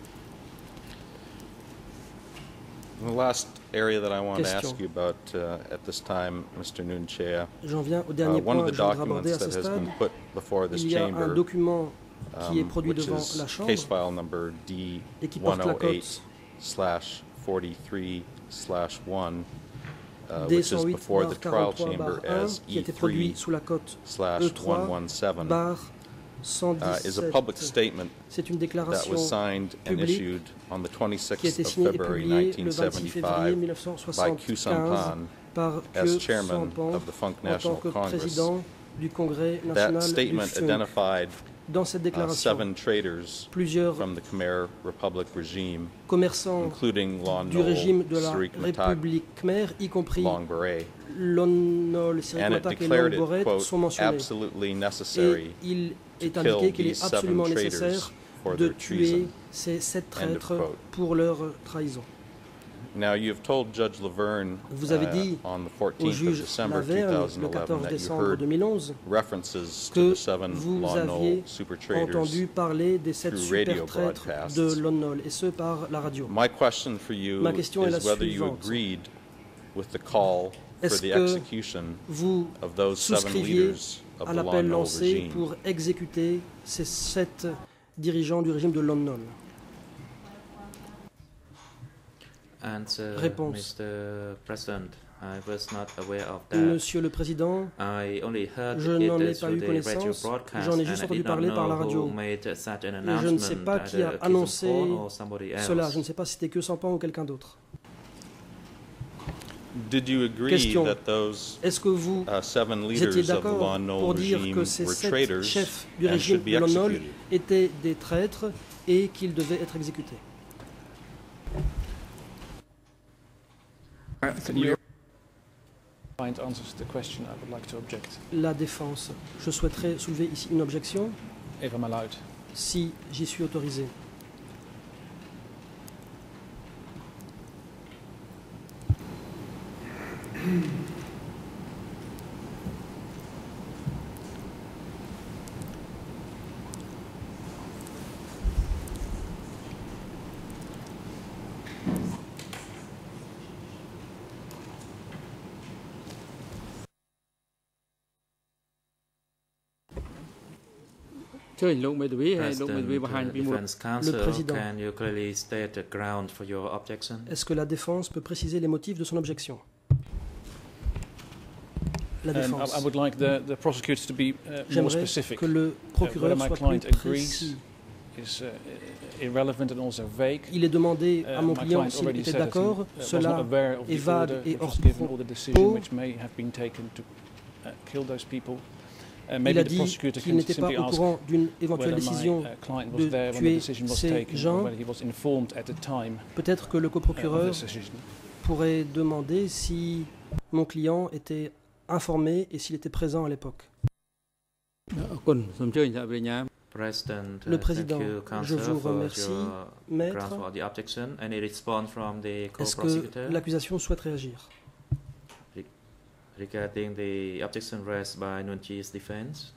C: The last area that I want to
B: Question.
C: ask you about uh, at this time, Mister Nuon Chea,
B: J'en viens au
C: uh,
B: dernier
C: one
B: point
C: of
B: que
C: the
B: je voudrais aborder
C: documents
B: à ce
C: that has
B: stade.
C: been put before this
B: Il y a un
C: chamber,
B: document qui est
C: um,
B: produit
C: which
B: devant
C: is
B: la Chambre
C: case file number D
B: et qui porte la
C: one oh eight
B: cote
C: slash forty-three slash one, uh,
B: D
C: which is
B: cent huit
C: before the trial
B: quarante-trois
C: chamber
B: barre un
C: as
B: qui a
C: E
B: été produit
C: three
B: sous la cote
C: slash
B: E
C: one
B: trois
C: one seven,
B: barre cent
C: uh, is a
B: dix-sept.
C: public statement
B: C'est une
C: that
B: déclaration
C: was signed and
B: publique
C: issued on the
B: qui a
C: twenty-sixth
B: été
C: of
B: signée et
C: February
B: publiée le
C: nineteen
B: vingt-six février
C: seventy-five
B: mille neuf cent
C: by Khieu
B: soixante-quinze
C: Samphan
B: par
C: as
B: Khieu
C: chairman
B: Samphan
C: of the Funk
B: en tant
C: National
B: que
C: Congress.
B: président du Congrès
C: That
B: national du
C: statement
B: Funk.
C: identified
B: Dans cette déclaration,
C: uh, seven traders
B: plusieurs
C: from the Khmer Republic regime,
B: commerçants
C: including Lon
B: du régime de la
C: Sirik Matak,
B: République khmer, y compris
C: Long Beret,
B: Lon Nol, Sirik
C: and it
B: Matak et
C: declared
B: Long
C: it,
B: Boret
C: quote,
B: sont mentionnés.
C: absolutely
B: Et
C: necessary
B: il est
C: to
B: indiqué
C: kill
B: qu'il
C: these
B: est absolument
C: seven
B: nécessaire
C: traders for
B: de
C: their
B: tuer
C: treason.
B: ces sept
C: End of
B: traîtres
C: quote.
B: pour leur trahison.
C: Now, you've told Judge Laverne
B: Vous avez
C: uh,
B: dit
C: on the
B: au
C: fourteenth of
B: juge
C: December
B: Laverne, le
C: twenty eleven
B: quatorze
C: that you
B: décembre
C: heard
B: deux mille onze,
C: references
B: que
C: to the seven
B: vous
C: Lon
B: aviez
C: Nol super traders.
B: entendu parler des sept
C: through
B: super
C: radio
B: traîtres
C: broadcasts.
B: de Lon Nol, et ce par la radio.
C: My question for you
B: Ma question est la
C: is whether you
B: suivante.
C: agreed with the call for
B: Est-ce
C: the
B: que
C: execution
B: vous
C: of those seven
B: souscriviez
C: leaders of
B: à
C: the Lon
B: l'appel
C: Nol
B: lancé
C: regime.
B: pour exécuter ces sept dirigeants du régime de Lon Nol?
A: Answer,
B: Réponse.
A: Mister President, I was not aware of that.
B: Monsieur le Président,
A: I only heard
B: je
A: it
B: n'en ai
A: through
B: pas eu
A: the radio
B: connaissance,
A: broadcast,
B: j'en ai
A: and
B: juste
A: I
B: entendu
A: did not
B: parler par la
A: know
B: radio.
A: who made such an
B: Et je ne
A: announcement,
B: sais pas qui a
A: either
B: annoncé
A: Kizum Pon or somebody else.
B: cela, je ne sais pas si c'était que Sampan ou quelqu'un d'autre.
C: Did you agree
B: Question.
C: that those
B: Est-ce que vous
C: uh, seven
B: étiez
C: leaders of the
B: d'accord
C: Lon Nol
B: pour dire
C: regime
B: que ces
C: were
B: sept
C: traitors
B: chefs du
C: and
B: régime
C: should be
B: de Lon Nol
C: executed?
B: étaient des traîtres et qu'ils devaient être exécutés?
G: Answers the question, I would like to object,
B: La défense. Je souhaiterais soulever ici une objection,
G: if I'm allowed.
B: si j'y suis autorisé.
A: President, the Defense Counsel,
B: Président.
A: can you clearly state the ground for your objection?
B: Est-ce que la défense peut préciser les motifs de son objection? La
G: Um, I,
B: défense.
G: I would like the, the prosecutors to be uh, more
B: J'aimerais
G: specific.
B: que le procureur
G: Uh, whether my
B: soit plus
G: client agrees
B: précis.
G: is uh, irrelevant and also vague.
B: Il est demandé à
G: Uh,
B: mon
G: my
B: client
G: client
B: s'il
G: already
B: était
G: said that he,
B: d'accord.
G: uh, was
B: Cela
G: not aware of
B: est
G: the
B: vague
G: order
B: et
G: that
B: hors
G: was given or the decision
B: propos.
G: which may have been taken to uh, kill those people. Uh,
B: Il
G: maybe
B: a
G: the
B: dit
G: prosecutor
B: qu'il
G: can
B: n'était pas
G: simply
B: au
G: ask
B: courant d'une éventuelle
G: whether my
B: décision
G: uh, client
B: de
G: was there when the
B: tuer
G: decision was
B: ces
G: taken,
B: gens.
G: or whether he was informed at the time
B: Peut-être que le
G: uh, of
B: coprocureur
G: this decision.
B: pourrait demander si mon client était informé et s'il était présent à l'époque.
A: President,
B: Le
A: uh,
B: Président,
A: thank you,
B: je
A: Counsel,
B: vous
A: for
B: remercie,
A: your
B: Maître.
A: grounds for the objection. Any response from the
B: Est-ce que
A: co-prosecutor
B: l'accusation souhaite réagir?
A: regarding the objection raised by Nunchi's defense?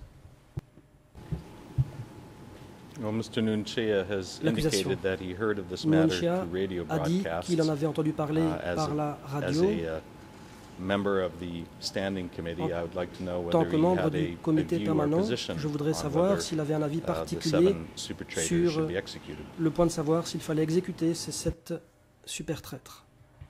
C: Well, Mister Nunchia has
B: L'accusation.
C: indicated that he heard of this matter
B: Nunchia
C: through radio
B: a dit
C: broadcasts.
B: qu'il en avait entendu parler
C: uh, as
B: par
C: a-
B: la
C: As
B: radio.
C: a uh, member of the standing committee, I would like to know
B: En tant
C: whether
B: que
C: he
B: membre
C: had
B: du
C: a, a
B: comité
C: view or
B: permanent,
C: position
B: je voudrais
C: on
B: savoir
C: whether
B: s'il avait un avis
C: uh, the
B: particulier
C: seven super traders
B: sur
C: should be executed.
B: le point de savoir s'il fallait exécuter ces sept super traîtres.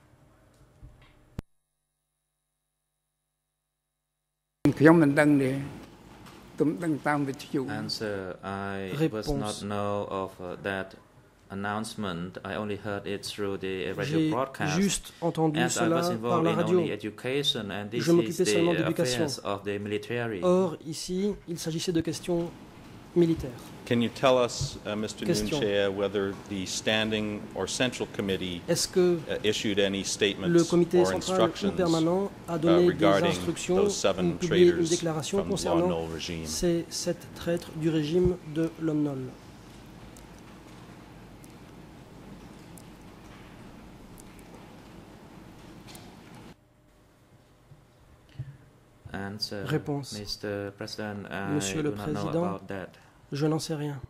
A: Answer, I
B: Réponse.
A: was not know of uh, that announcement. I only heard it through the radio
B: J'ai
A: broadcast.
B: juste entendu
A: As I was
B: cela par
A: involved
B: la
A: in
B: radio.
A: only education, and this
B: Je m'occupais
A: is the
B: seulement d'éducation.
A: affairs of the military.
B: Or, ici, il s'agissait de questions militaires.
C: Can you tell us, uh, Mister
B: Question.
C: Nunchia, whether the standing or central committee
B: Est-ce que
C: uh, issued any
B: le
C: statements
B: comité
C: or
B: central ou
C: instructions
B: permanent a
C: uh,
B: donné des
C: regarding
B: instructions
C: those
B: ou
C: seven
B: publié une
C: traders
B: déclaration
C: from the Lon
B: concernant
C: Nol regime?
B: ces sept traîtres du régime de Lon Nol?
A: Answer,
B: Réponse.
A: Mister President, I
B: Monsieur le
A: do not know
B: Président,
A: about that.
B: Je n'en sais rien.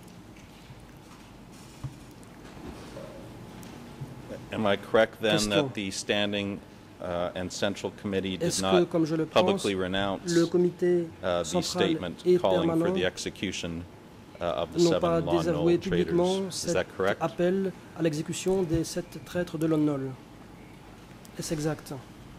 C: Am I correct then
B: Question.
C: that the standing uh, and central committee did
B: Est-ce que,
C: not
B: comme je le pense,
C: publicly renounce
B: le comité
C: uh, the
B: central
C: statement
B: et
C: calling for
B: permanent
C: the execution uh, of the
B: n'ont pas
C: seven Lon
B: désavoué
C: Nol
B: publiquement
C: traders? Is
B: cet
C: that correct?
B: appel à l'exécution des sept traîtres de Lon Nol? Est-ce exact?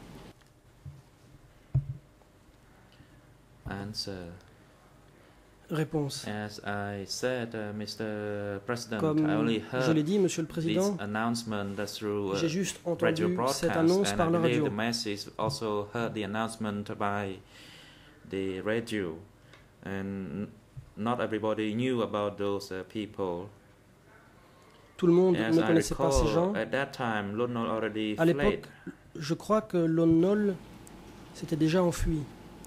A: Answer.
B: Réponse.
A: As I said, uh, Mister President,
B: Comme
A: I only
B: je
A: heard
B: l'ai dit, Monsieur le
A: this
B: Président,
A: announcement that through uh,
B: j'ai juste
A: radio
B: entendu
A: broadcast,
B: cette annonce
A: and
B: par
A: I
B: la
A: believe
B: radio.
A: the masses also heard the announcement by the radio, and not everybody knew about those uh, people.
B: Tout le monde
A: As
B: ne
A: I
B: connaissait
A: recall,
B: pas ces gens.
A: At that time, Lon Nol already
B: À l'époque,
A: fled.
B: je crois que Lon Nol s'était déjà enfui.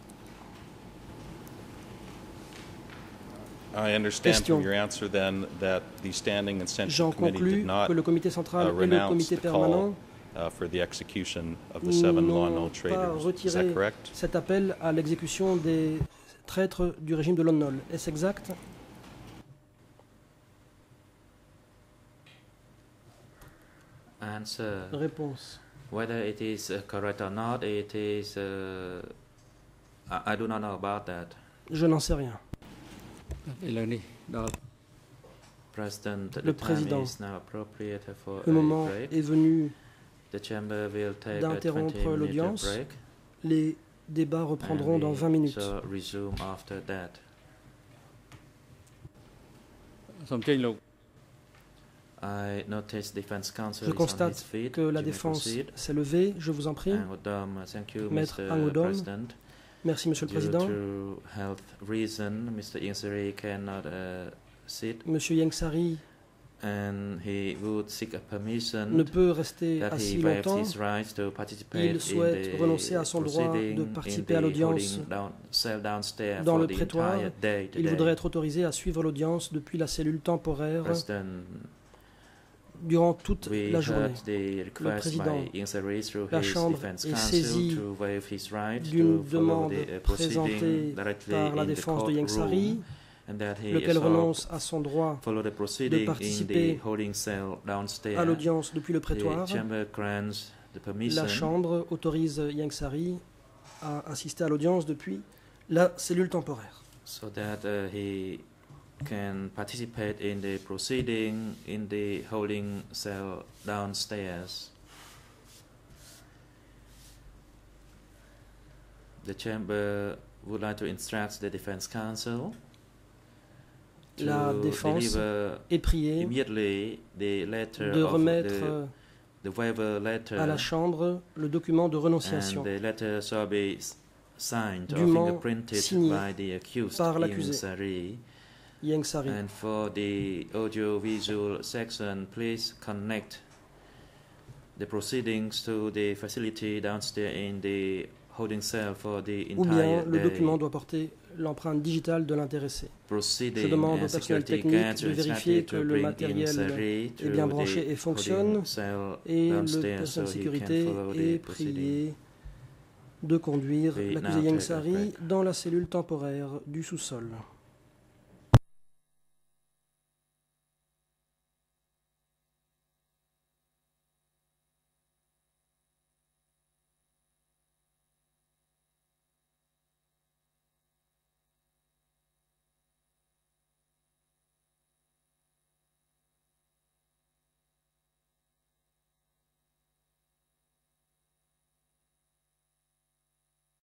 C: I understand from your answer then that the Standing and Central
B: J'en
C: Committee
B: conclus
C: did not
B: que le comité central
C: uh,
B: et le
C: renounce
B: comité
C: the
B: permanent
C: call uh, for the execution of the seven law
B: n'ont
C: no
B: pas
C: traitors. Is that
B: retiré
C: correct?
B: cet appel à l'exécution des traîtres du régime de Lon Nol. Est-ce exact?
A: Answer.
B: Réponse.
A: Whether it is uh, correct or not, it is. Uh, I, I do not know about that.
B: Je n'en sais rien.
A: President, the
B: Le
A: time
B: président,
A: is now appropriate for
B: le
A: a
B: moment
A: break.
B: est venu
A: The chamber will take a
B: d'interrompre
A: twenty minute
B: l'audience.
A: break.
B: Les débats reprendront
A: and
B: dans
A: we
B: vingt minutes.
A: shall resume after that. I notice defense counsel
B: Je
A: is on his
B: constate
A: feet.
B: que la
A: You may
B: défense
A: proceed.
B: s'est levée. Je vous en prie.
A: Angodom, thank you,
B: Maître
A: Mister
B: Angodom.
A: President.
B: Merci, Monsieur le
A: Due
B: Président.
A: to health reason, Mister Ingsari cannot uh, sit,
B: Monsieur Yengsari
A: and he would seek a permission
B: ne peut rester
A: that
B: assis
A: he waives
B: longtemps.
A: his right to participate
B: Il souhaite
A: in the
B: renoncer à son droit
A: proceeding,
B: de
A: in
B: participer
A: the
B: à l'audience
A: holding down, cell downstairs
B: dans
A: for
B: le
A: the
B: prétoire.
A: entire day
B: Il
A: today.
B: voudrait être autorisé à suivre l'audience depuis la cellule temporaire
A: President,
B: durant toute
A: we
B: la journée.
A: heard the request
B: président,
A: by Ingsari through
B: la
A: his
B: Chambre
A: defense
B: est
A: counsel
B: saisie
A: to waive his right
B: d'une
A: to follow
B: demande
A: the uh,
B: présentée
A: proceeding directly
B: par la
A: in the
B: défense de
A: courtroom,
B: Yengsari,
A: and that he
B: lequel
A: also
B: renonce à son droit
A: follow the proceeding in
B: participer
A: the holding cell downstairs.
B: à l'audience depuis le prétoire.
A: The chamber grants the permission
B: La Chambre autorise Yengsari à assister à l'audience depuis la cellule temporaire.
A: so that uh, he can participate in the proceeding in the holding cell downstairs. The chamber would like to instruct the defense counsel to
B: La défense
A: deliver
B: est priée
A: immediately the letter
B: de
A: of
B: remettre
A: the, the waiver letter,
B: à la Chambre le document de renonciation
A: and the letter shall be s- signed or
B: dûment
A: fingerprinted
B: signé
A: by the accused
B: par l'accusé.
A: Ingsari.
B: Yengsari.
A: And for the audio-visual section, please connect the proceedings to the facility downstairs in the holding cell for the
B: Ou bien
A: entire
B: le
A: day.
B: document doit porter l'empreinte digitale de l'intéressé.
A: Proceeding
B: Je demande au
A: and
B: personnel
A: security
B: technique
A: guards
B: de
A: are
B: vérifier
A: instructed
B: que
A: to
B: le
A: bring
B: matériel
A: Ingsari
B: est
A: through
B: bien
A: the
B: branché et fonctionne,
A: holding cell
B: et le
A: downstairs
B: personnel
A: so
B: de
A: he can
B: sécurité
A: follow the
B: est
A: proceeding.
B: prié de conduire
A: We
B: l'accusé
A: now take a
B: Yengsari
A: break.
B: dans la cellule temporaire du sous-sol.